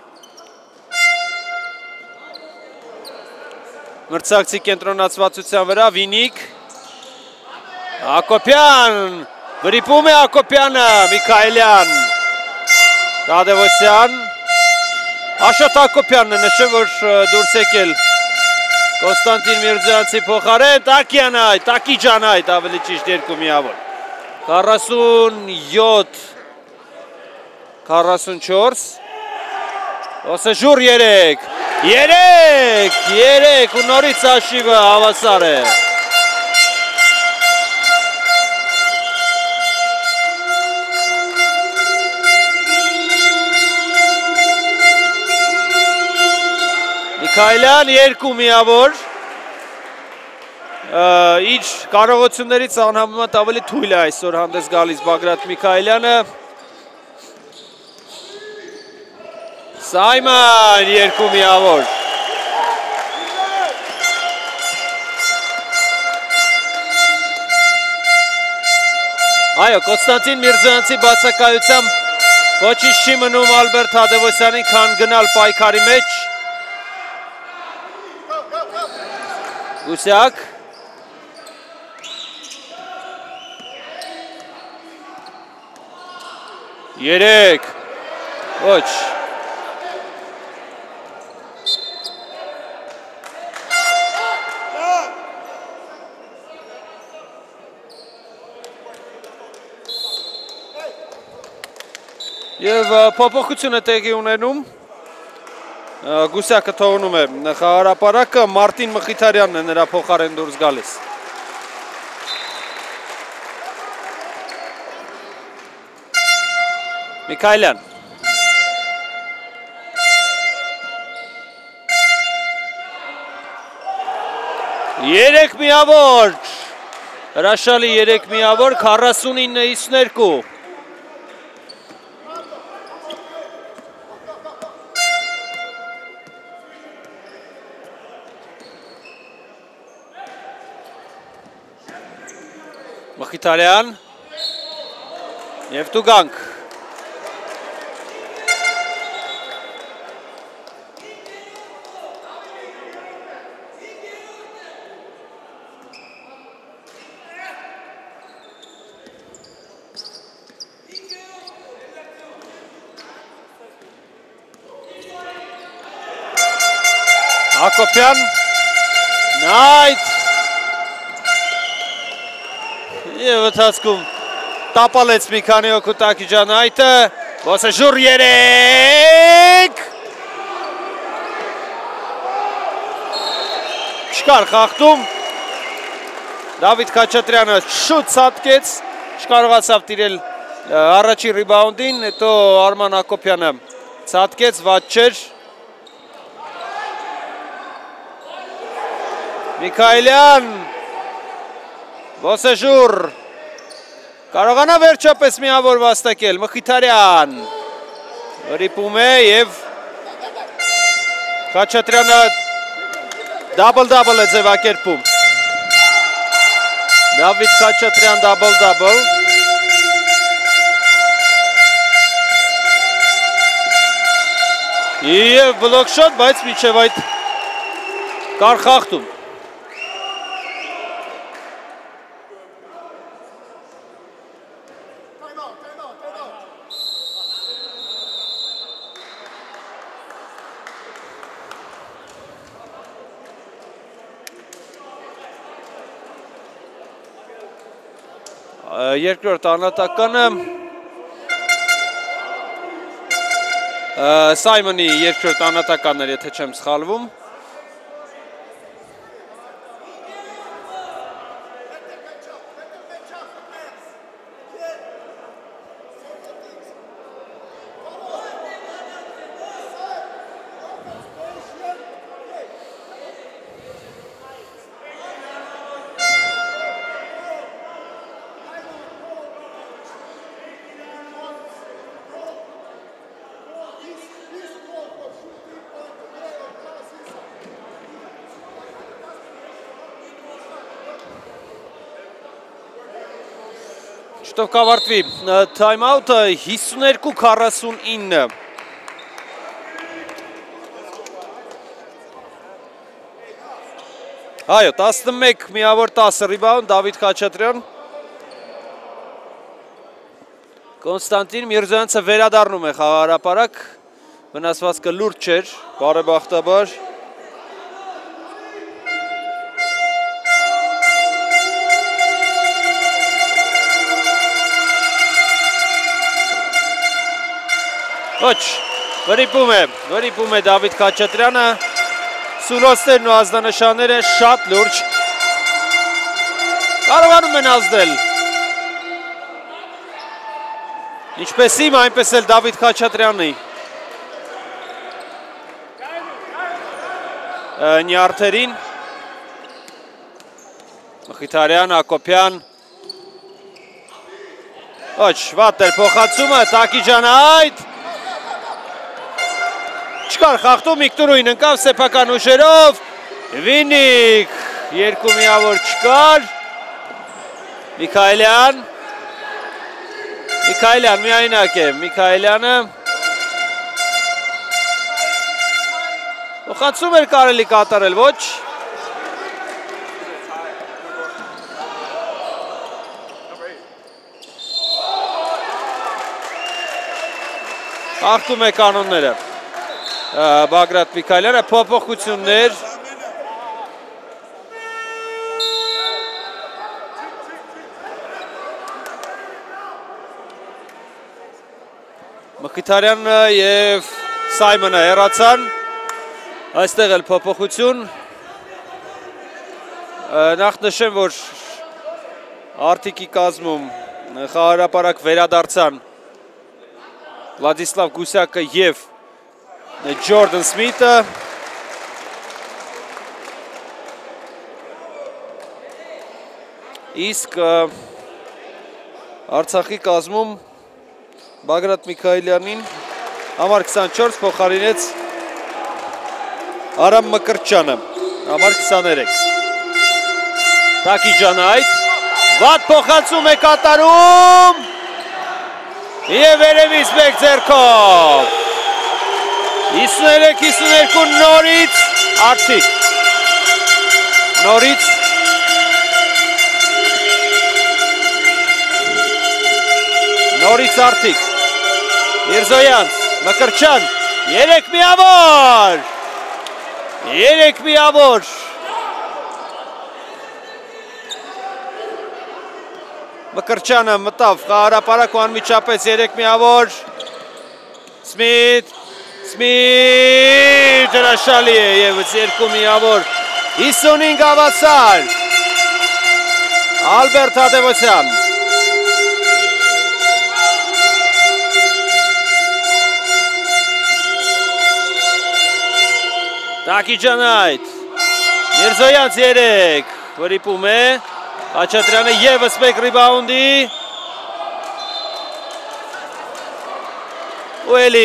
մրցակցի կենտրոնացվածության վրա, Վինիկ, Ակոպյան, վրիպում է Ակոպյանը, Միքայելյան, Թադևոսյան, Աշոտ Ակոպյանն է նշը, որ դուրս եկել Կոստանտին Միրզոյանցի փոխարեն, Տակյան այդ, Տակիջան այդ, ավելի ճիշտ երկու միավոր, քառասունյոթ, քառասունչորս, Օսեժուր երեք, երեք, երեք, ու նորից աշիվը հավասար է, Միքայելյան երկու միավոր, իր կարողություններից անհամեմատ ավելի թույլ է այսօր հանդես գալիս Բագրատ Միքայելյանը, Սայման երկու միավոր, այո, Կոստանտին Միրզոյանցի բացակայությամբ ոչինչ չի մնում Ալբերտ Թադևոսյանին, քան գնալ պայքարի մեջ, Գուսյակ, երեք, ոչ, և փոփոխություն է տեղի ունենում, Գուսյակը թողնում է խաղարապարակը, Մարտին Մխիթարյանն է նրա փոխարեն դուրս գալիս։ Միքայելյան։ Երեք միավոր, հրաշալի երեք միավոր, քառասունինը հիսուներկու։ Մխիթարյան և տուգանք։ Ակոպյան, նայթ, և վթացքում տապալեց մի քանի օգու Տակիջան այդը, Օսեժուր երեք, չկար խախտում, Դավիթ Քաչատրյանը շուտ ցատկեց, չկարողացավ տիրել առաջի ռիբաունդին, հետո Արման Ակոպյանը ցատկեց, վատ չէր, Միքայելյան, Օսեժուր, կարողանա վերջապես միավոր վաստակել, Մխիթարյան, վրիպում է և Քաչատրյանը դաբլ-դաբլ է ձևակերպում, Դավիթ Քաչատրյան դաբլ-դաբլ, և բլոկ շոտ, բայց միջև այդ կար խախտում, Երկրորդ անհատականը Սայմոնի երկրորդ անհատականն էր, եթե չեմ սխալվում։ Շուտով կավարտվի թայմ-աութը հիսուներկու քառասունինը։ Այո, տասնմեկ միավոր տասը ռիբաունդ Դավիթ Խաչատրյան։ Կոնստանտին Միրզոյանցը վերադառնում է խաղահարապարակ, վնասվածքը լուրջ չէր, բարեբախտաբար։ Ոչ, վրիպում է, վրիպում է Դավիթ Խաչատրյանը, սուլոցներն ու ազդանշանները շատ լուրջ, կարողանում են ազդել, ինչպես իմ, այնպես էլ Դավիթ Խաչատրյանի, նյարդերին, Մխիթարյան, Ակոպյան, ոչ, վատ էր փոխացումը, Տակիջանը այդ, չկար խաղթում, Միկտուրույն ընկավ սեփական ուժերով, Վինիկ, երկու միավոր չկար, Միքայելյան, Միքայելյան միայնակ է, Միքայելյանը, փոխացում էր կարելի կատարել, ոչ, խաղթում է կանոնները, Բագրատ Միքայելյանը, փոփոխություններ, Մխիթարյանը և Սայմոնը հեռացան, այստեղ էլ փոփոխություն, նախ նշեմ, որ արդիկի կազմում խաղահարապարակ վերադարձան Վլադիսլավ Գուսյակը և Ջորդան Սմիթը, իսկ Արցախի կազմում Բագրատ Միքայելյանին համար քսանչորս փոխարինեց Արամ Մկրտչյանը, համար քսաներեք։ Տակիջանը այդ, վատ փոխացում է կատարում և երևից մեկ ձեռքով։ հիսուներեք հիսուներկու նորից արդիկ, նորից նորից արդիկ, Միրզոյանց, Մկրտչյան, երեք միավոր, երեք միավոր, Մկրտչյանը մտավ խաղահարապարակ ու անմիջապես երեք միավոր, Սմիթ, Սմիթ հրաշալի է ևս երկու միավոր, հիսունհինգ հավասար, Ալբերտ Թադևոսյան, Տակիջանը այդ, Միրզոյանց երեք, վրիպում է, Խաչատրյանը ևս մեկ ռիբաունդի, ու էլի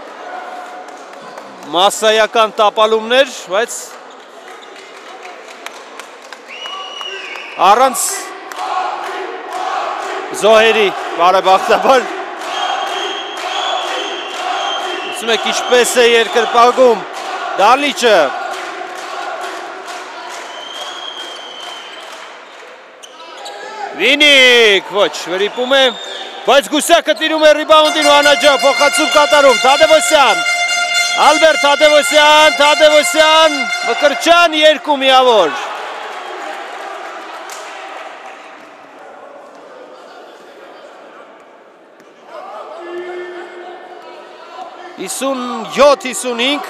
մասսայական տապալումներ, բայց առանց զոհերի բարեբախտաբար ուսում եք ինչպես է երկրպագում Դալիչը Վինիկ, ոչ, վրիպում է, բայց Գուսյակը տիրում է ռիբաունդին ու անաջա փոխացում կատարում, Թադևոսյան, Ալբերտ Թադևոսյան, Թադևոսյան, Մկրտչյան, երկու միավոր։ հիսունյոթ հիսունհինգ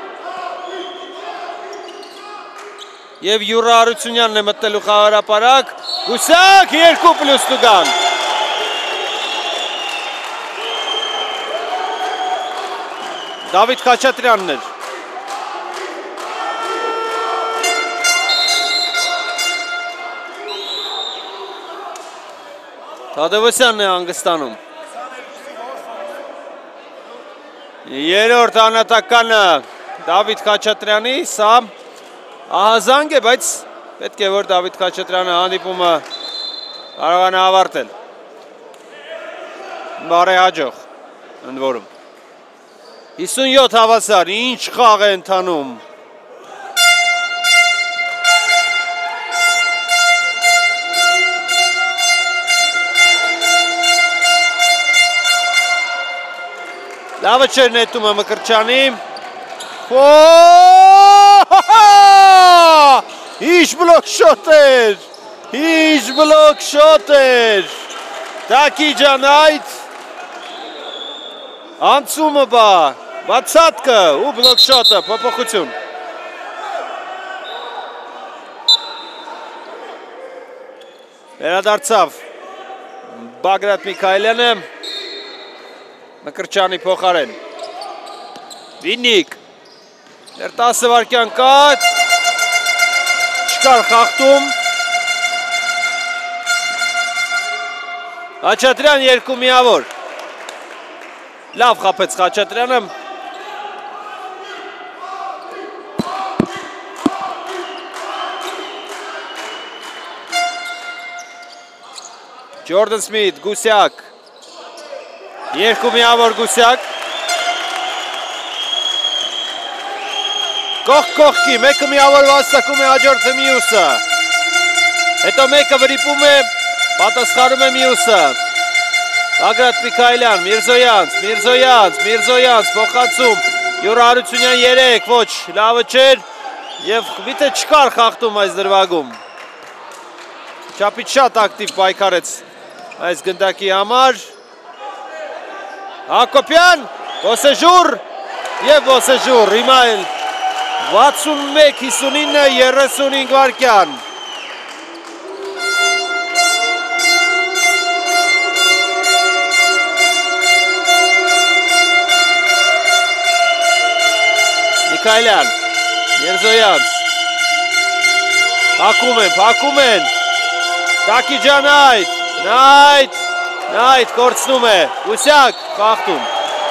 և Յուրա Հարությունյանն է մտնելու խաղարապարակ, Գուսակ երկու պլյուս տուգան։ Դավիթ Խաչատրյանն էր։ Թադևոսյանն է հանգստանում։ Երրորդ անհատականը Դավիթ Խաչատրյանի, սա ահազանգ է, բայց պետք է որ Դավիթ Խաչատրյանը հանդիպումը կարողանա ավարտել։ Բարեհաջող ընդ որում։ հիսունյոթ հավասար, ինչ խաղ է ընթանում։ Լավը չէր նետումը Մկրտչյանի։ Ինչ բլոկ շոտ էր, ինչ բլոկ շոտ էր, Տակի ջան այդ, անցումը բա, բացատկը ու բլոկ շոտը, փոփոխություն։ Վերադարձավ Բագրատ Միքայելյանը, Մկրտչյանի փոխարեն։ Վիննիկ, դեռ տասը վայրկյան կա, չկար խախտում։ Խաչատրյան երկու միավոր։ Լավ խապեց Խաչատրյանը։ Ջորդան Սմիթ, Գուսյակ։ Երկու միավոր Գուսյակ։ Կողք կողքի, մեկը միավոր վաստակում է հաջորդը մյուսը։ Հետո մեկը վրիպում է, պատասխանում է մյուսը։ Բագրատ Միքայելյան, Միրզոյանց, Միրզոյանց, Միրզոյանց, փոխանցում, Յուրա Հարությունյան երեք, ոչ, լավը չէր և միթե չկար խախտում այս դրվագում։ Չափից շատ ակտիվ պայքարեց այս գնդակի համար։ Հակոբյան, Ոսեժուր և Ոսեժուր, հիմա էլ վաթսունմեկ հիսունինը երեսունհինգ վայրկյան։ Միքայելյան, Միրզոյանց, փակում են, փակում են, Տակի ջան այդ, նայդ, նայդ, կորցնում է, Գուսյակ, խախտում։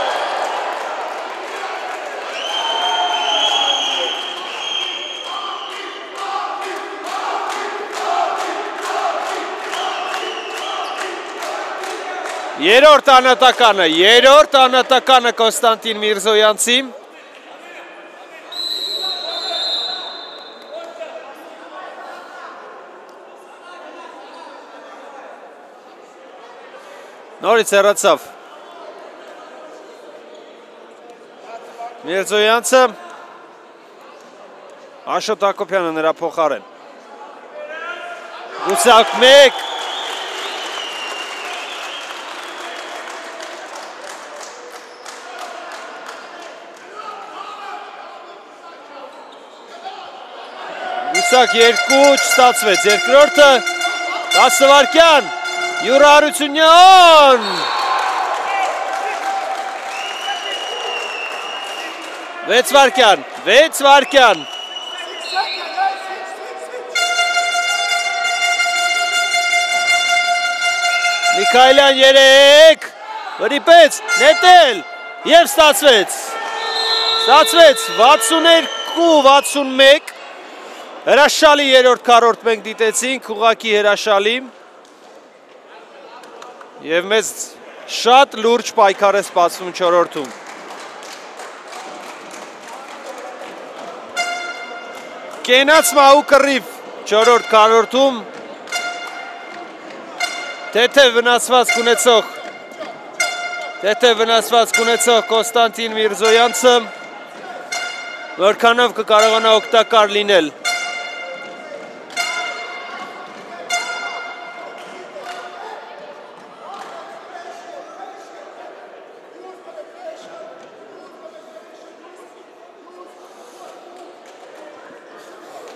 Երորդ անհատականը, երորդ անհատականը Կոնստանտին Միրզոյանցի։ Նորից հեռացավ Միրզոյանցը, Աշոտ Հակոբյանը նրա փոխարեն։ Գուսակ մեկ, Գուսակ երկու, չստացվեց, երկրորդը, տասը վայրկյան, Յուրա Հարությունյան, վեց վայրկյան, վեց վայրկյան, Միքայելյան երեք, վրիպեց, նետել և ստացվեց, ստացվեց, վաթսուներկու, վաթսունմեկ, հրաշալի երորդ քառորդ մենք դիտեցինք, ուղղակի հրաշալի և մեզ շատ լուրջ պայքար է սպասվում չորրորդում։ Կենաց մահու կռիվ չորրորդ քառորդում, թեթև վնասված կունեցող, թեթև վնասված կունեցող Կոնստանտին Միրզոյանցը, որքանով կկարողանա օգտակար լինել։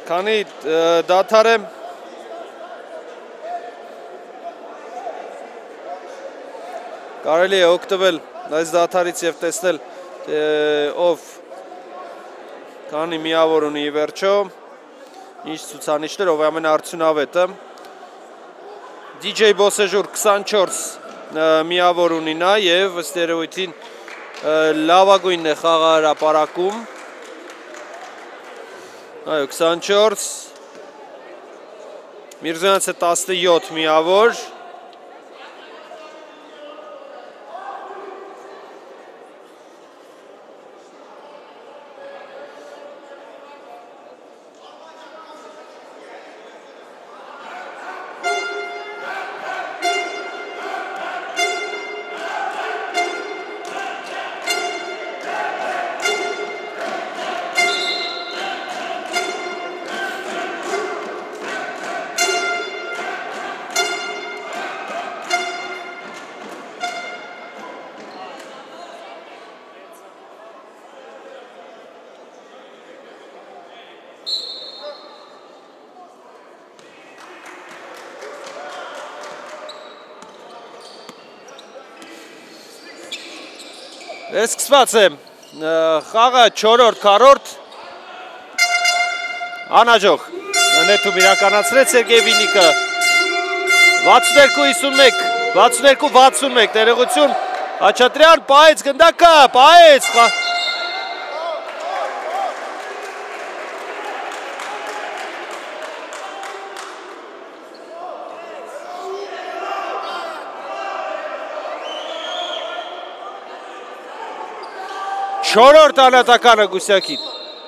քանի դադար է կարելի է օգտվել այս դադարից եւ տեսնել ով քանի միավոր ունի վերջո ինչ ցուցանիշներ ով է ամենաարդյունավետը դի ջեյ Բոսեժուր քսանչորս միավոր ունի նա եւ ըստ երևույթին լավագույնն է խաղահրապարակում այո քսանչորս Միրզոյանցը տասնյոթ միավոր Ես սկսված է խաղը չորրորդ քառորդ անհաջող նետում իրականացրեց Սերգեյ Վինիկը վաթսունեքու հիսունմեկ վաթսունեքու վաթսունմեկ ներողություն Խաչատրյան պահեց գնդակը պահեց չորրորդ անհատականը Գուսյակին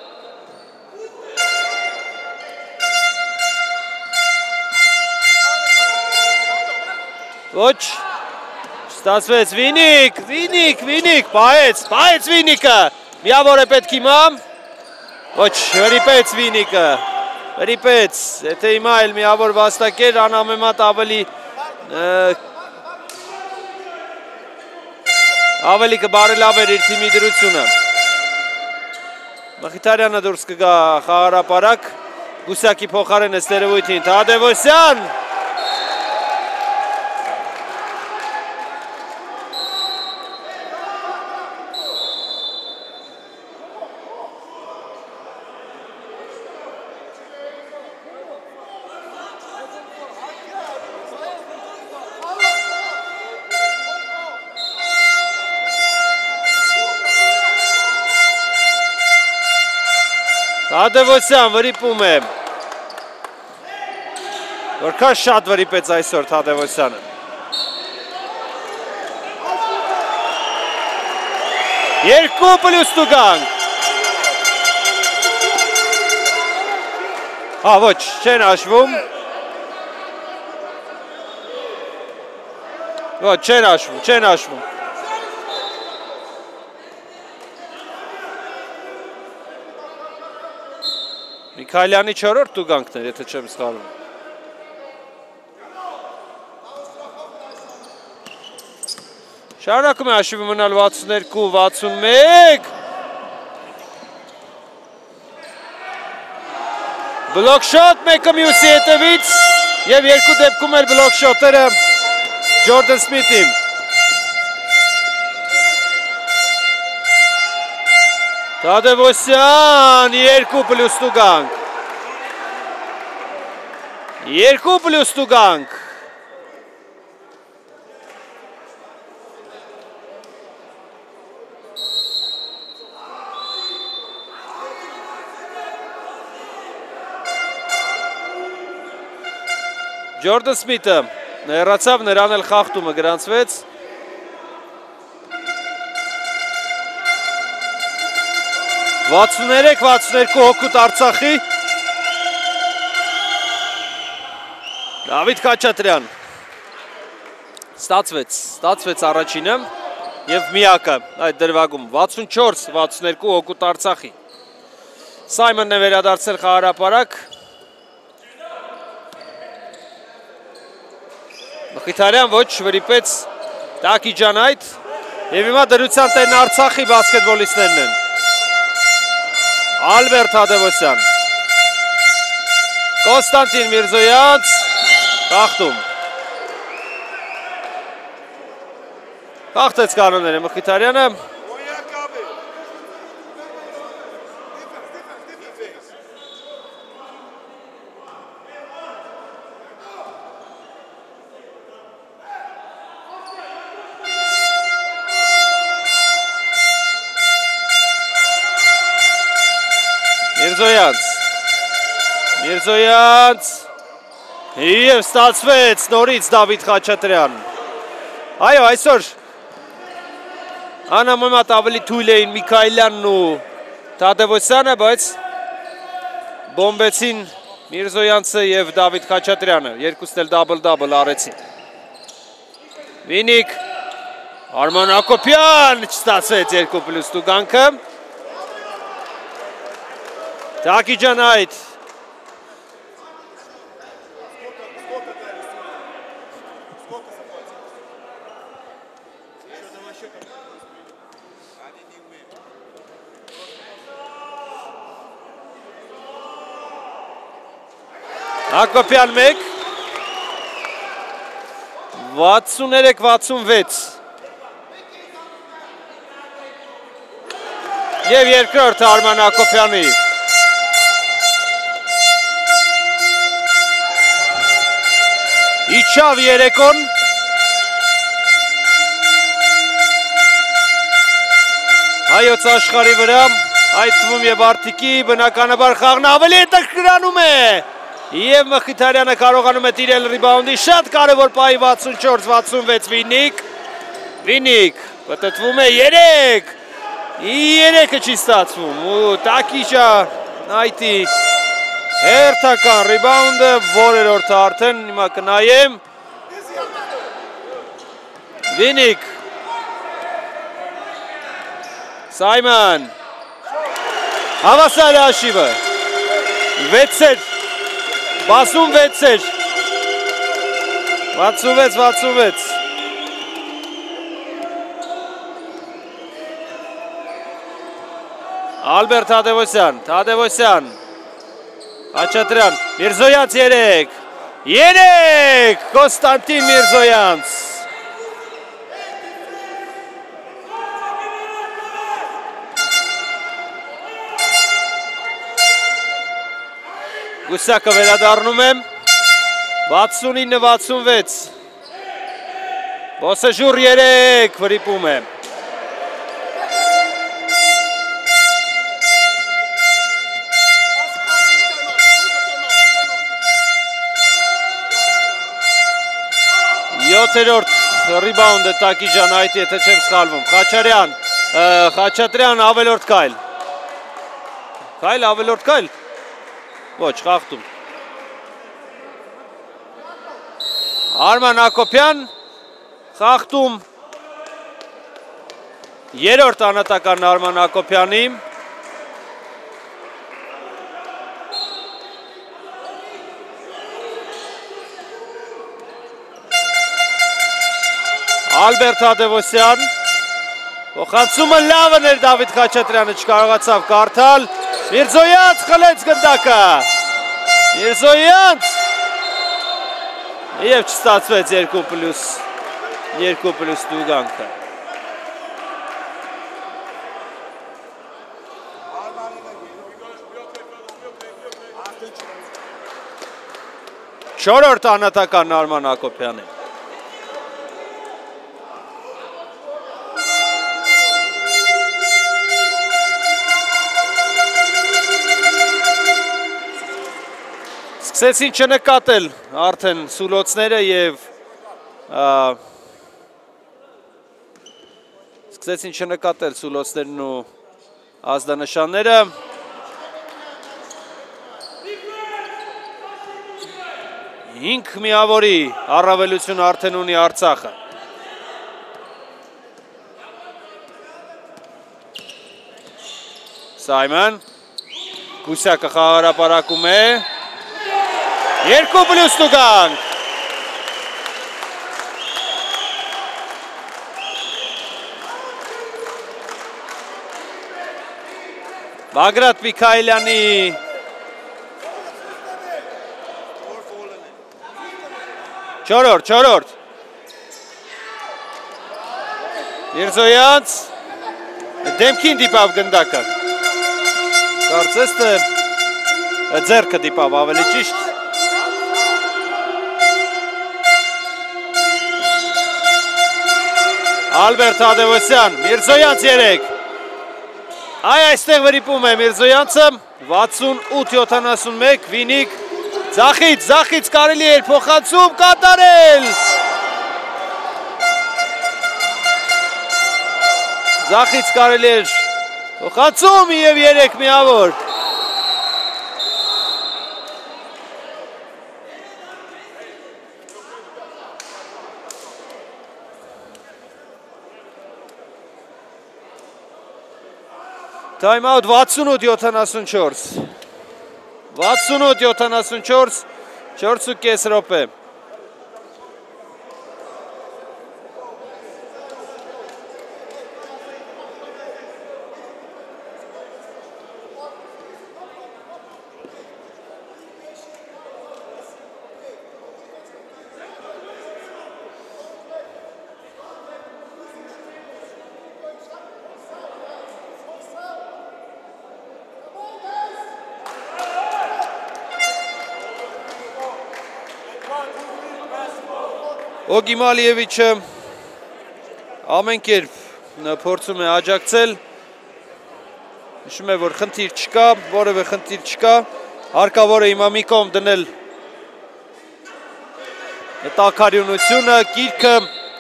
ոչ ստացվեց Վինիկ Վինիկ Վինիկ պահեց պահեց Վինիկը միավոր է պետք հիմա ոչ վրիպեց Վինիկը վրիպեց եթե հիմա էլ միավոր վաստակեր անհամեմատ ավելի ավելի կբարելավեր իր թիմի դրությունը Մխիթարյանը դուրս կգա խաղահրապարակ Գուսյակի փոխարեն ըստ երևույթին Թադևոսյան Թադևոսյան վրիպում է Որքան շատ վրիպեց այսօր Թադևոսյանը Երկու պլյուս տուգանք Հա ոչ չեն հաշվում Ոչ չեն հաշվում չեն հաշվում Միքայելյանի չորրորդ տուգանքն էր, եթե չեմ սխալվում։ Շարունակում է հաշիվը մնալ վաթսունեքու վաթսունմեկ։ Բլոկ շոտ մեկը մյուսի հետևից եւ երկու դեպքում էլ բլոկ շոտերը Ջորդան Սմիթին։ Թադևոսյան, երկու պլյուս տուգանք։ Երկու պլյուս տուգանք։ Ջորդան Սմիթը հեռացավ, նրան էլ խախտումը գրանցվեց։ վաթսուներեք վաթսուներկու հոգուտ Արցախի Դավիթ Խաչատրյան ստացվեց, ստացվեց առաջինը եւ միակը այդ դրվագում վաթսունչորս վաթսուներկու հոգուտ Արցախի Սայմոնն է վերադարձել խաղահրապարակ Մխիթարյան ոչ վրիպեց Տակի ջան այդ եւ հիմա դրության տերն Արցախի բասկետբոլիստներն են Ալբերտ Թադևոսյան Կոստանտին Միրզոյանց խախտում։ Խախտեց կանոնները Մխիթարյանը։ Միրզոյանց, Միրզոյանց, և ստացվեց նորից Դավիթ Խաչատրյան։ Այո, այսօր անհամեմատ ավելի թույլ էին Միքայելյանն ու Թադևոսյանը, բայց բոմբեցին Միրզոյանցը և Դավիթ Խաչատրյանը, երկուսն էլ դաբլ-դաբլ արեցին։ Վինիկ, Արման Հակոբյան, չստացվեց երկու պլյուս տուգանքը։ Թակիջան այդ։ Հակոբյան մեկ, վաթսուններեք վաթսունվեց և երկրորդ Արման Հակոբյանի։ Իջավ երեկոն, հայոց աշխարհի վրա, այդ թվում և Արթիկի բնականաբար խաղն ավելի հետաքրքրանում է և Մխիթարյանը կարողանում է տիրել ռիբաունդի շատ կարևոր պահի վաթսունչորս վաթսունվեց Վինիկ, Վինիկ պտտվում է երեք, երեքը չի ստացվում ու Տակիջան այդի հերթական ռիբաունդը որերորդը արդեն հիմա կնայեմ Վինիկ Սայման հավասար է հաշիվը վեցեր վաթսունվեցեր վաթսունվեց վաթսունվեց Ալբերտ Թադևոսյան Թադևոսյան Խաչատրյան, Միրզոյանց երեք, երեք, Կոստանտին Միրզոյանց։ Գուսակը վերադառնում է, վաթսունինը վաթսունվեց, Բոսեժուր երեք, վրիպում է։ յոթերորդ ռիբաունդը Տակիջան այդ եթե չեմ սխալվում, Խաչարյան, Խաչատրյան ավելորդ կայլ, կայլ ավելորդ կայլ, ոչ խաղթում, Արման Հակոբյան, խաղթում, երորդ անհատականն Արման Հակոբյանի, Ալբերտ Թադևոսյան, փոխանցումը լավն էր Դավիթ Խաչատրյանը չկարողացավ կարդալ, Միրզոյանց խլեց գնդակը, Միրզոյանց և չստացվեց երկու պլյուս, երկու պլյուս տուգանքը։ Չորրորդ անհատականն Արման Հակոբյանի։ Սկսեցին չնկատել արդեն սուլոցները և սկսեցին չնկատել սուլոցներն ու ազդանշանները հինգ միավորի առավելություն արդեն ունի Արցախը Սայման Գուսակը խաղարապարակում է Երկու պլյուս տուգանք Բագրատ Միքայելյանի չորրորդ, չորրորդ։ Միրզոյանց դեմքին դիպավ գնդակը։ Կարծես թե ձեռքը դիպավ ավելի ճիշտ։ Ալբերտ Ադևոսյան, Միրզոյանց երեք։ Այ այստեղ վրիպում է Միրզոյանցը, վաթսունութ յոթանասունմեկ, Վինիկ, ձախից, ձախից կարելի էր փոխանցում կատարել։ Ձախից կարելի էր փոխանցում և երեք միավոր։ Time-out վաթսունութ յոթանասունչորս, վաթսունութ յոթանասունչորս, չորս ու կես րոպե։ Օգի Մալիևիչը ամեն կերպ փորձում է աջակցել, նշում է, որ խնդիր չկա, որևէ խնդիր չկա, հարկավոր է հիմա մի կողմ դնել տաքարյունությունը, կիրքը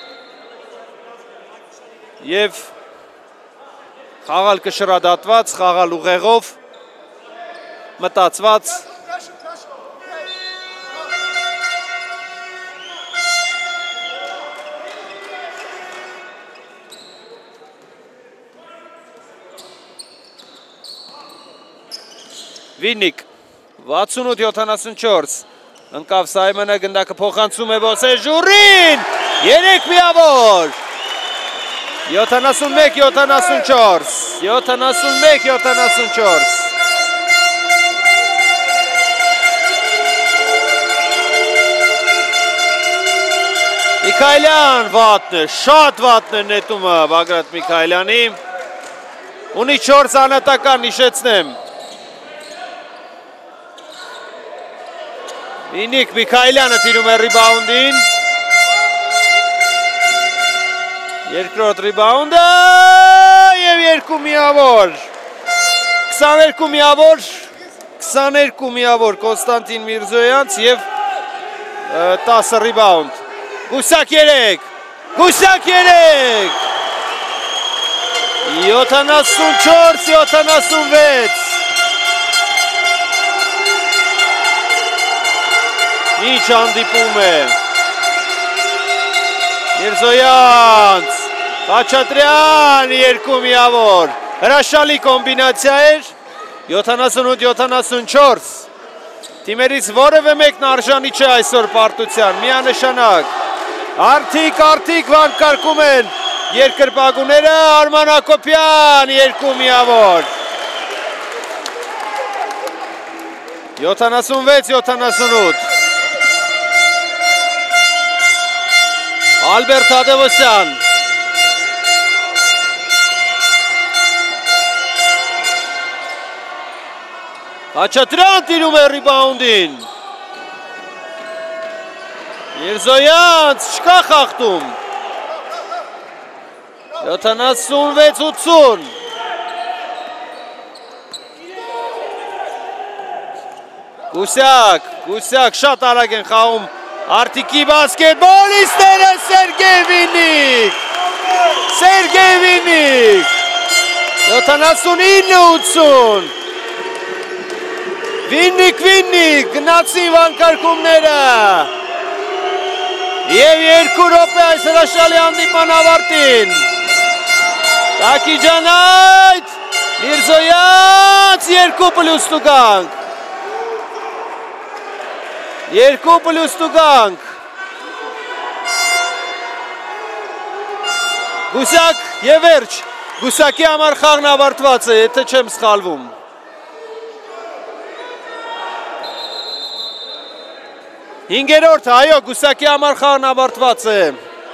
և խաղալ կշռադատված, խաղալ ուղեղով, մտածված, Վինիկ, վաթսունութ յոթանասունչորս, ընկավ Սայմոնը, գնդակը փոխանցում է Բոսեժուրին, երեք միավոր, յոթանասունմեկ յոթանասունչորս, յոթանասունմեկ յոթանասունչորս, Միքայլյան վատն է, շատ վատն է նետումը Բագրատ Միքայլյանի, ունի չորս անհատական նիշեցնեմ, Վինիկ Միքայլյանը տիրում է ռիբաունդին, երկրորդ ռիբաունդը և երկու միավոր, քսաներկու միավոր, քսաներկու միավոր Կոնստանտին Միրզոյանց և տասը ռիբաունդ, Գուսակ երեք, Գուսակ երեք, յոթանասունչորս յոթանասունվեց, Ինչ հանդիպում է, Միրզոյանց, Խաչատրյան, երկու միավոր, հրաշալի կոմբինացիա էր, յոթանասունութ յոթանասունչորս, թիմերից որևէ մեկն արժանի չէ այսօր պարտության, միանշանակ, արդիկ, արդիկ վանկարկում են երկրպագուները, Արման Հակոբյան, երկու միավոր, յոթանասունվեց յոթանասունութ, Ալբերտ Ադևոսյան, Խաչատրյան տիրում է ռիբաունդին, Միրզոյանց չկա խախտում, յոթանասունվեց ութսուն, Գուսակ, Գուսակ շատ արագ են խաղում Արդիկի բասկետբոլիստները Սերգեյ Վինիկ, Սերգեյ Վինիկ, յոթանասունինը ութսուն, Վինիկ, Վինիկ, գնացին վանկարկումները և երկու րոպե այս հրաշալի հանդիպման ավարտին, Տակիջան այդ, Միրզոյանց, երկու պլյուս տուգանք, Երկու պլյուս տուգանք, Գուսակ և վերջ, Գուսակի համար խաղն ավարտված է, եթե չեմ սխալվում։ հինգերորդ, այո, Գուսակի համար խաղն ավարտված է։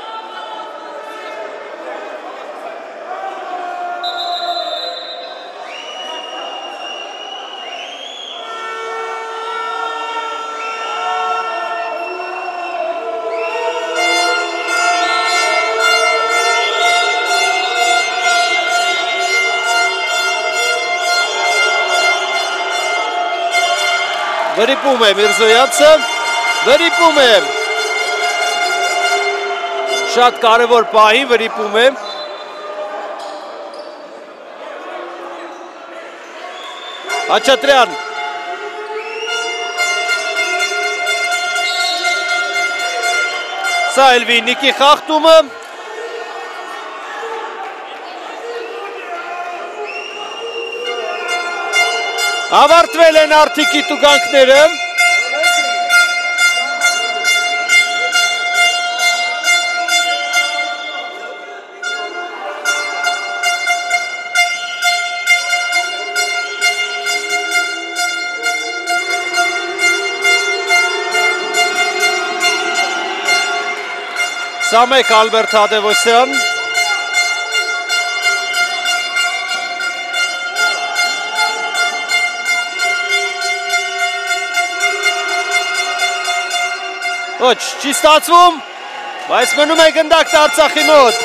Վրիպում է Միրզոյացը, վրիպում է, շատ կարևոր պահի վրիպում է, Խաչատրյան, սա էլ Վիննիկի խախտումը, ավարտվել են արդիկի տուգանքները, Սամեկ Ալբերտ Հադևոսյան, ոչ, չի ստացվում, բայց մնում է գնդակն Արցախի մոտ։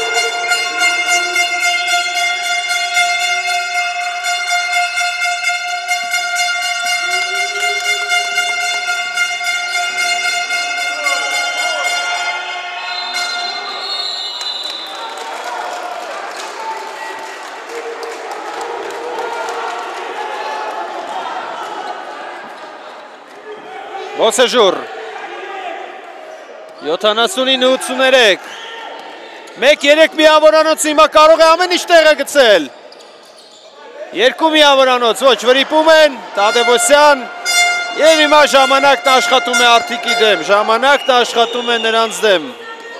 Ոսեժուր, յոթանասունինը ութսուներեք, մեկ երեք միավորանոց հիմա կարող է ամեն ինչ տեղը գցել, երկու միավորանոց, ոչ վրիպում են, Թադևոսյան, և հիմա ժամանակն աշխատում է արդիկի դեմ, ժամանակն աշխատում է նրանց դեմ։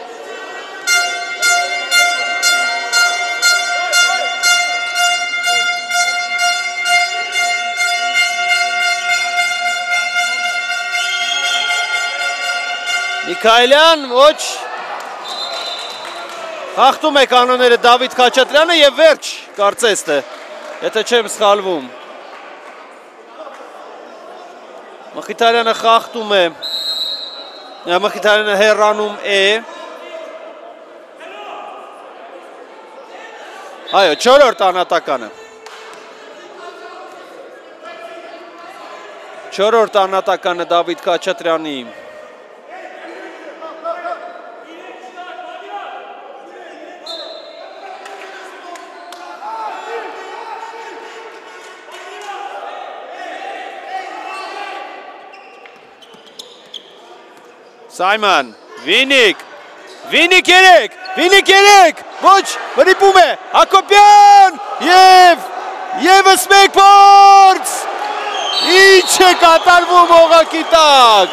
Միքայելյան, ոչ, խախտում է կանոնները Դավիթ Խաչատրյանը և վերջ կարծես թե, եթե չեմ սխալվում։ Մխիթարյանը խախտում է, Մխիթարյանը հեռանում է, այո, չորրորդ անհատականը, չորրորդ անհատականը Դավիթ Խաչատրյանի, Սայման, Վինիկ, Վինիկ երեք, Վինիկ երեք, ոչ, վրիպում է, Հակոբյան, և, եվս մեկ փորձ, ինչ է կատարվում օղակի տակ։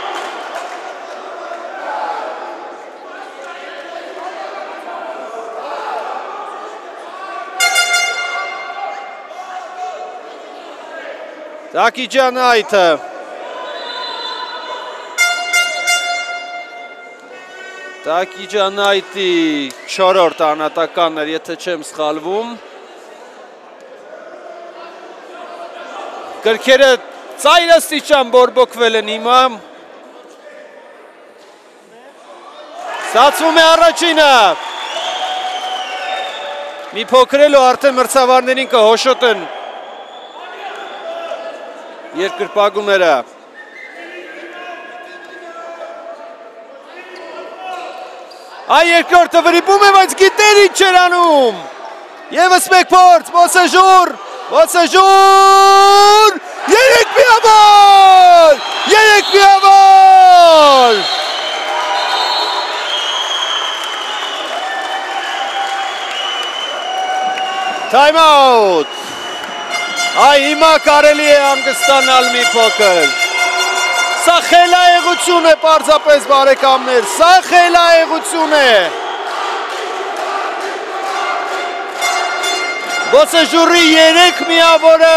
Տակիջան այթը, Տակիջանայտի չորրորդ անհատականն էր, եթե չեմ սխալվում։ Կրքերը ծայրաստիճան բորբոքվել են հիմա։ Ստացվում է առաջինը։ Մի փոքրելու արդեն մրցավարներին կհոշոտեն երկրպագուները։ Այ երկրորդը վրիպում է, բայց գիտեր ինչ էր անում։ Եվս մեկ փորձ, Ոսեժուր, Ոսեժուր, երեք միավոր, երեք միավոր։ Time out։ Այ հիմա կարելի է հանգստանալ մի փոքր։ Սա խելայեղություն է պարզապես բարեկամներ, սա խելայեղություն է։ Ոսեժուրի երեք միավորը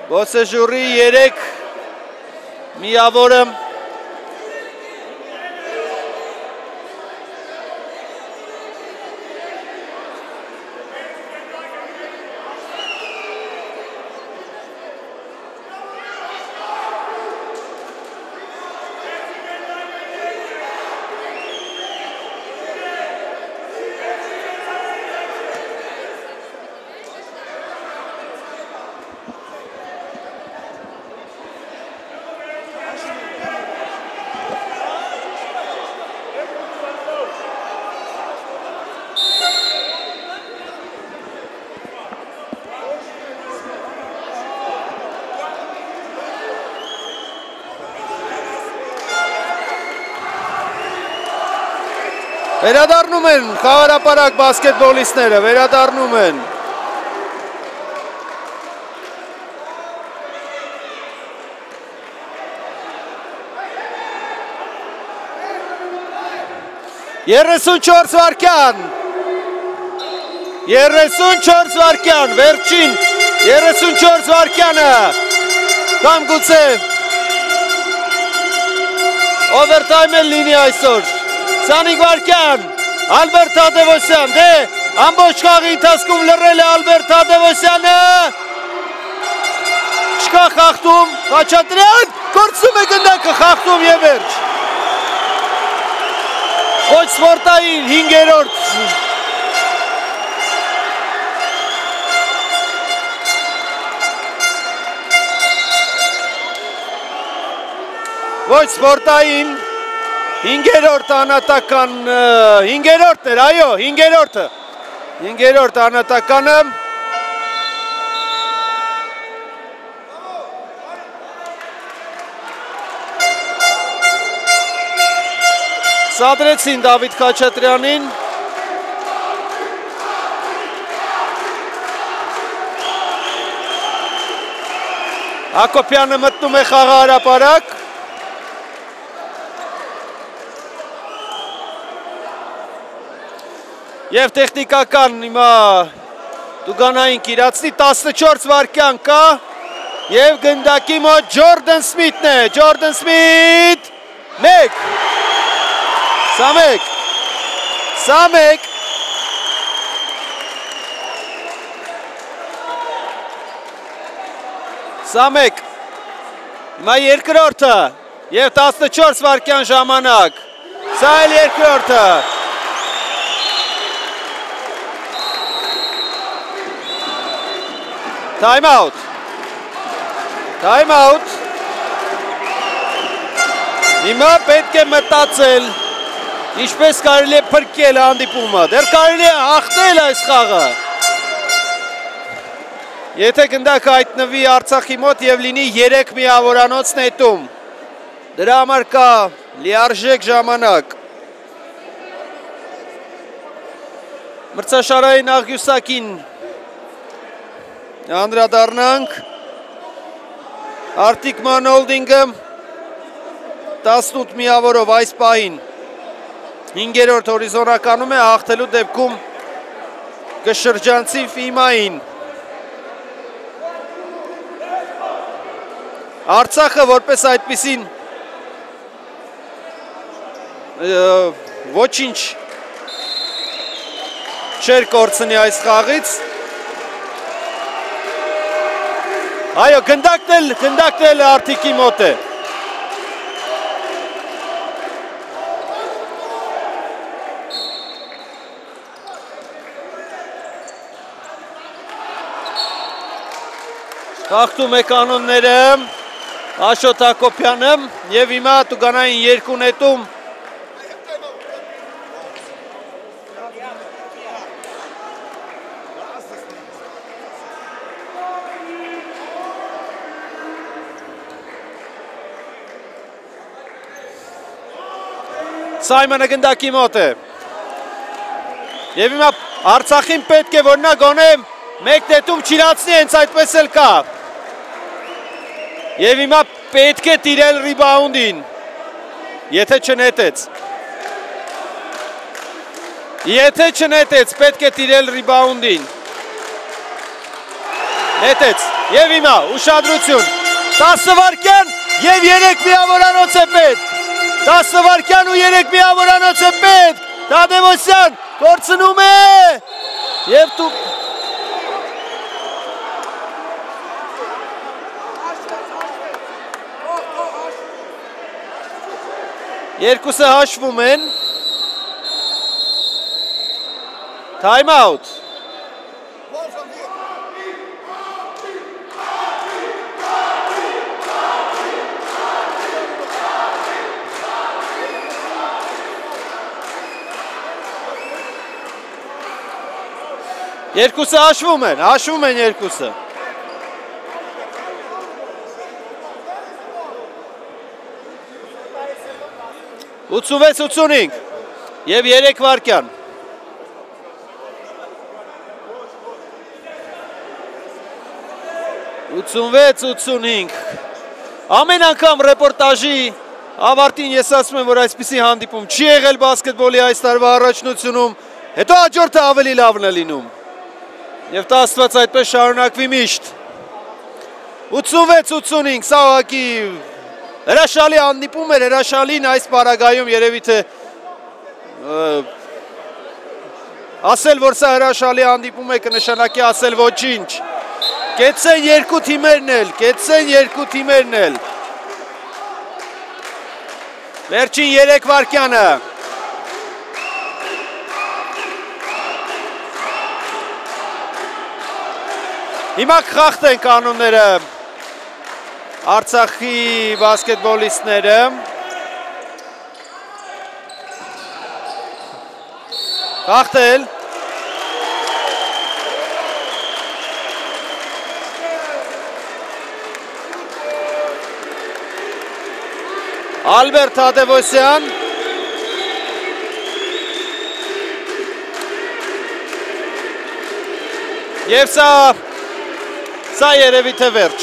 Բոսեժուրի երեք միավորը վերադառնում են խաղարապարակ բասկետբոլիստները, վերադառնում են։ երեսունչորս վայրկյան, երեսունչորս վայրկյան, վերջին երեսունչորս վայրկյանը, կամ գուցե օվերտայմ էլ լինի այսօր։ քսանհինգ վայրկյան, Ալբերտ Թադևոսյան, դե ամբողջ խաղի ընթացքում լռել է Ալբերտ Թադևոսյանը, չկա խախտում, Խաչատրյան, կորցնում է գնդակը, խախտում և վերջ։ Ոչ սպորտային, հինգերորդ։ Ոչ սպորտային, հինգերորդ անատական, հինգերորդն էր, այո, հինգերորդը, հինգերորդ անատականը, սադրեցին Դավիթ Խաչատրյանին, Հակոբյանը մտնում է խաղահարապարակ, և տեխնիկական հիմա դուգանային կիրացնի, տասնչորս վայրկյան կա և գնդակի մոտ Ջորդան Սմիթն է, Ջորդան Սմիթ, մեկ, սա մեկ, սա մեկ, սա մեկ, հիմա երկրորդը և տասնչորս վայրկյան ժամանակ, սա էլ երկրորդը, Time out. Time out. Հիմա պետք է մտածել, ինչպես կարելի է փրկել հանդիպումը, դեռ կարելի է հաղթել այս խաղը։ Եթե գնդակը հայտնվի Արցախի մոտ և լինի երեք միավորանոց նետում, դրա համար կա լիարժեք ժամանակ։ Մրցաշարային աղյուսակին անդրադառնանք, Արտիկ Մանոլդինգը տասնութ միավորով այս պահին հինգերորդ հորիզոնականում է, հաղթելու դեպքում կշրջանցի Ֆիմային։ Արցախը որպես այդպիսին ոչինչ չեր կորցնի այս խաղից։ Այո, գնդակն էլ, գնդակն էլ Արտիկի մոտ է։ Խախտում է կանոնները Աշոտ Հակոբյանը և հիմա տուգանային երկու նետում Սայմոնը գնդակի մոտ է։ Եվ հիմա Արցախին պետք է որ նա գոնե մեկ նետում չիրացնի, հենց այդպես էլ կա։ Եվ հիմա պետք է տիրել ռիբաունդին, եթե չնետեց։ Եթե չնետեց, պետք է տիրել ռիբաունդին։ Նետեց։ Եվ հիմա ուշադրություն, տասը վայրկյան և երեք միավորանոց է պետք, տասը վայրկյան ու երեք միավորանոց է պետք, Թադևոսյան կորցնում է և դու երկուսը հաշվում են, time out, երկուսը հաշվում են, հաշվում են երկուսը, ութսունվեց ութսունհինգ և երեք վայրկյան, ութսունվեց ութսունհինգ, ամեն անգամ ռեպորտաժի ավարտին ես ասում եմ, որ այսպիսի հանդիպում չի եղել բասկետբոլի այս տարվա առաջնությունում, հետո հաջորդը ավելի լավն է լինում և դա Աստված այդպես շարունակվի միշտ, ութսունվեց ութսունհինգ, սա ուղղակի հրաշալի հանդիպում էր, հրաշալին այս պարագայում երևի թե ասել, որ սա հրաշալի հանդիպում է, կնշանակի ասել ոչինչ, կեցցեն երկու թիմերն էլ, կեցցեն երկու թիմերն էլ, վերջին երեք վայրկյանը, հիմա կխախտեն կանոնները Արցախի բասկետբոլիստները, խախտել, Ալբերտ Թադևոսյան, և սա, սա երևի թե վերջ,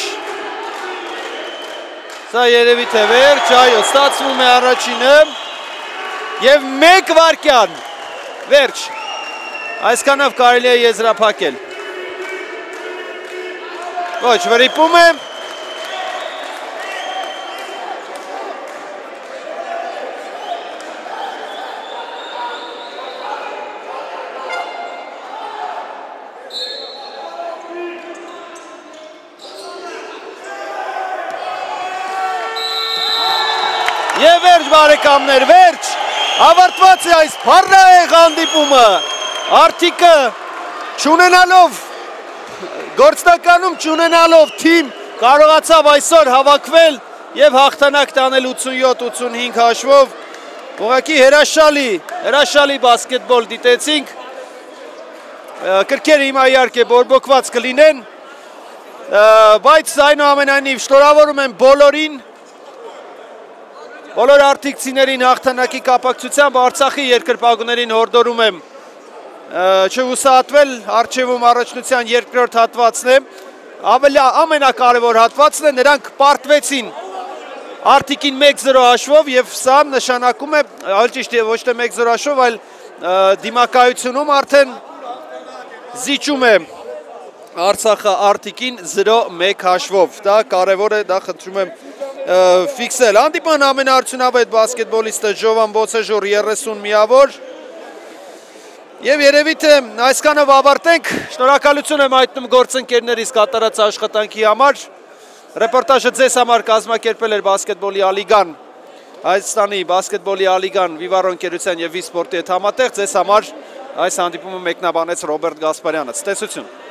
սա երևի թե վերջ, այո, ստացվում է առաջինը, և մեկ վայրկյան, վերջ, այսքանով կարելի է եզրափակել, ոչ, վրիպում է, Եվ վերջ բարեկամներ, վերջ, ավարտված է այս փառահեղ հանդիպումը, արդիկը չունենալով, գործնականում չունենալով թիմ կարողացավ այսօր հավաքվել և հաղթանակ տանել ութսունյոթ ութսունհինգ հաշվով, ուղղակի հրաշալի, հրաշալի բասկետբոլ դիտեցինք, կրկերը հիմա իհարկե բորբոքված կլինեն, բայց այնուամենայնիվ շնորհավորում եմ բոլորին, Բոլոր արտիկցիներին հաղթանակի կապակցությամբ Արցախի երկրպագուներին հորդորում եմ չհուսահատվել, առջևում առաջնության երկրորդ հատվածն է, ամենակարևոր հատվածն է, նրանք պարտվեցին Արտիկին մեկ զրո հաշվով և սա նշանակում է, ոչ թե մեկ զրո հաշվով, այլ դիմակայությունում արդեն զիջում է Արցախը Արտիկին զրո մեկ հաշվով, դա կարևոր է, դա խնդրում եմ ֆիքսել, հանդիպման ամենաարդյունավետ բասկետբոլիստը Ժովան Բոցեժուր երեսուն միավոր և երևի թե այսքանով ավարտենք, շնորհակալություն եմ հայտնում գործընկերներիս կատարած աշխատանքի համար, ռեպորտաժը ձեզ համար կազմակերպել էր բասկետբոլի ալիգան, Հայաստանի բասկետբոլի ալիգան Վիվարո ընկերության և Վիսպորտի հետ համատեղ, ձեզ համար այս հանդիպումը մեկնաբանեց Ռոբերտ Գասպարյանը, ցտեսություն։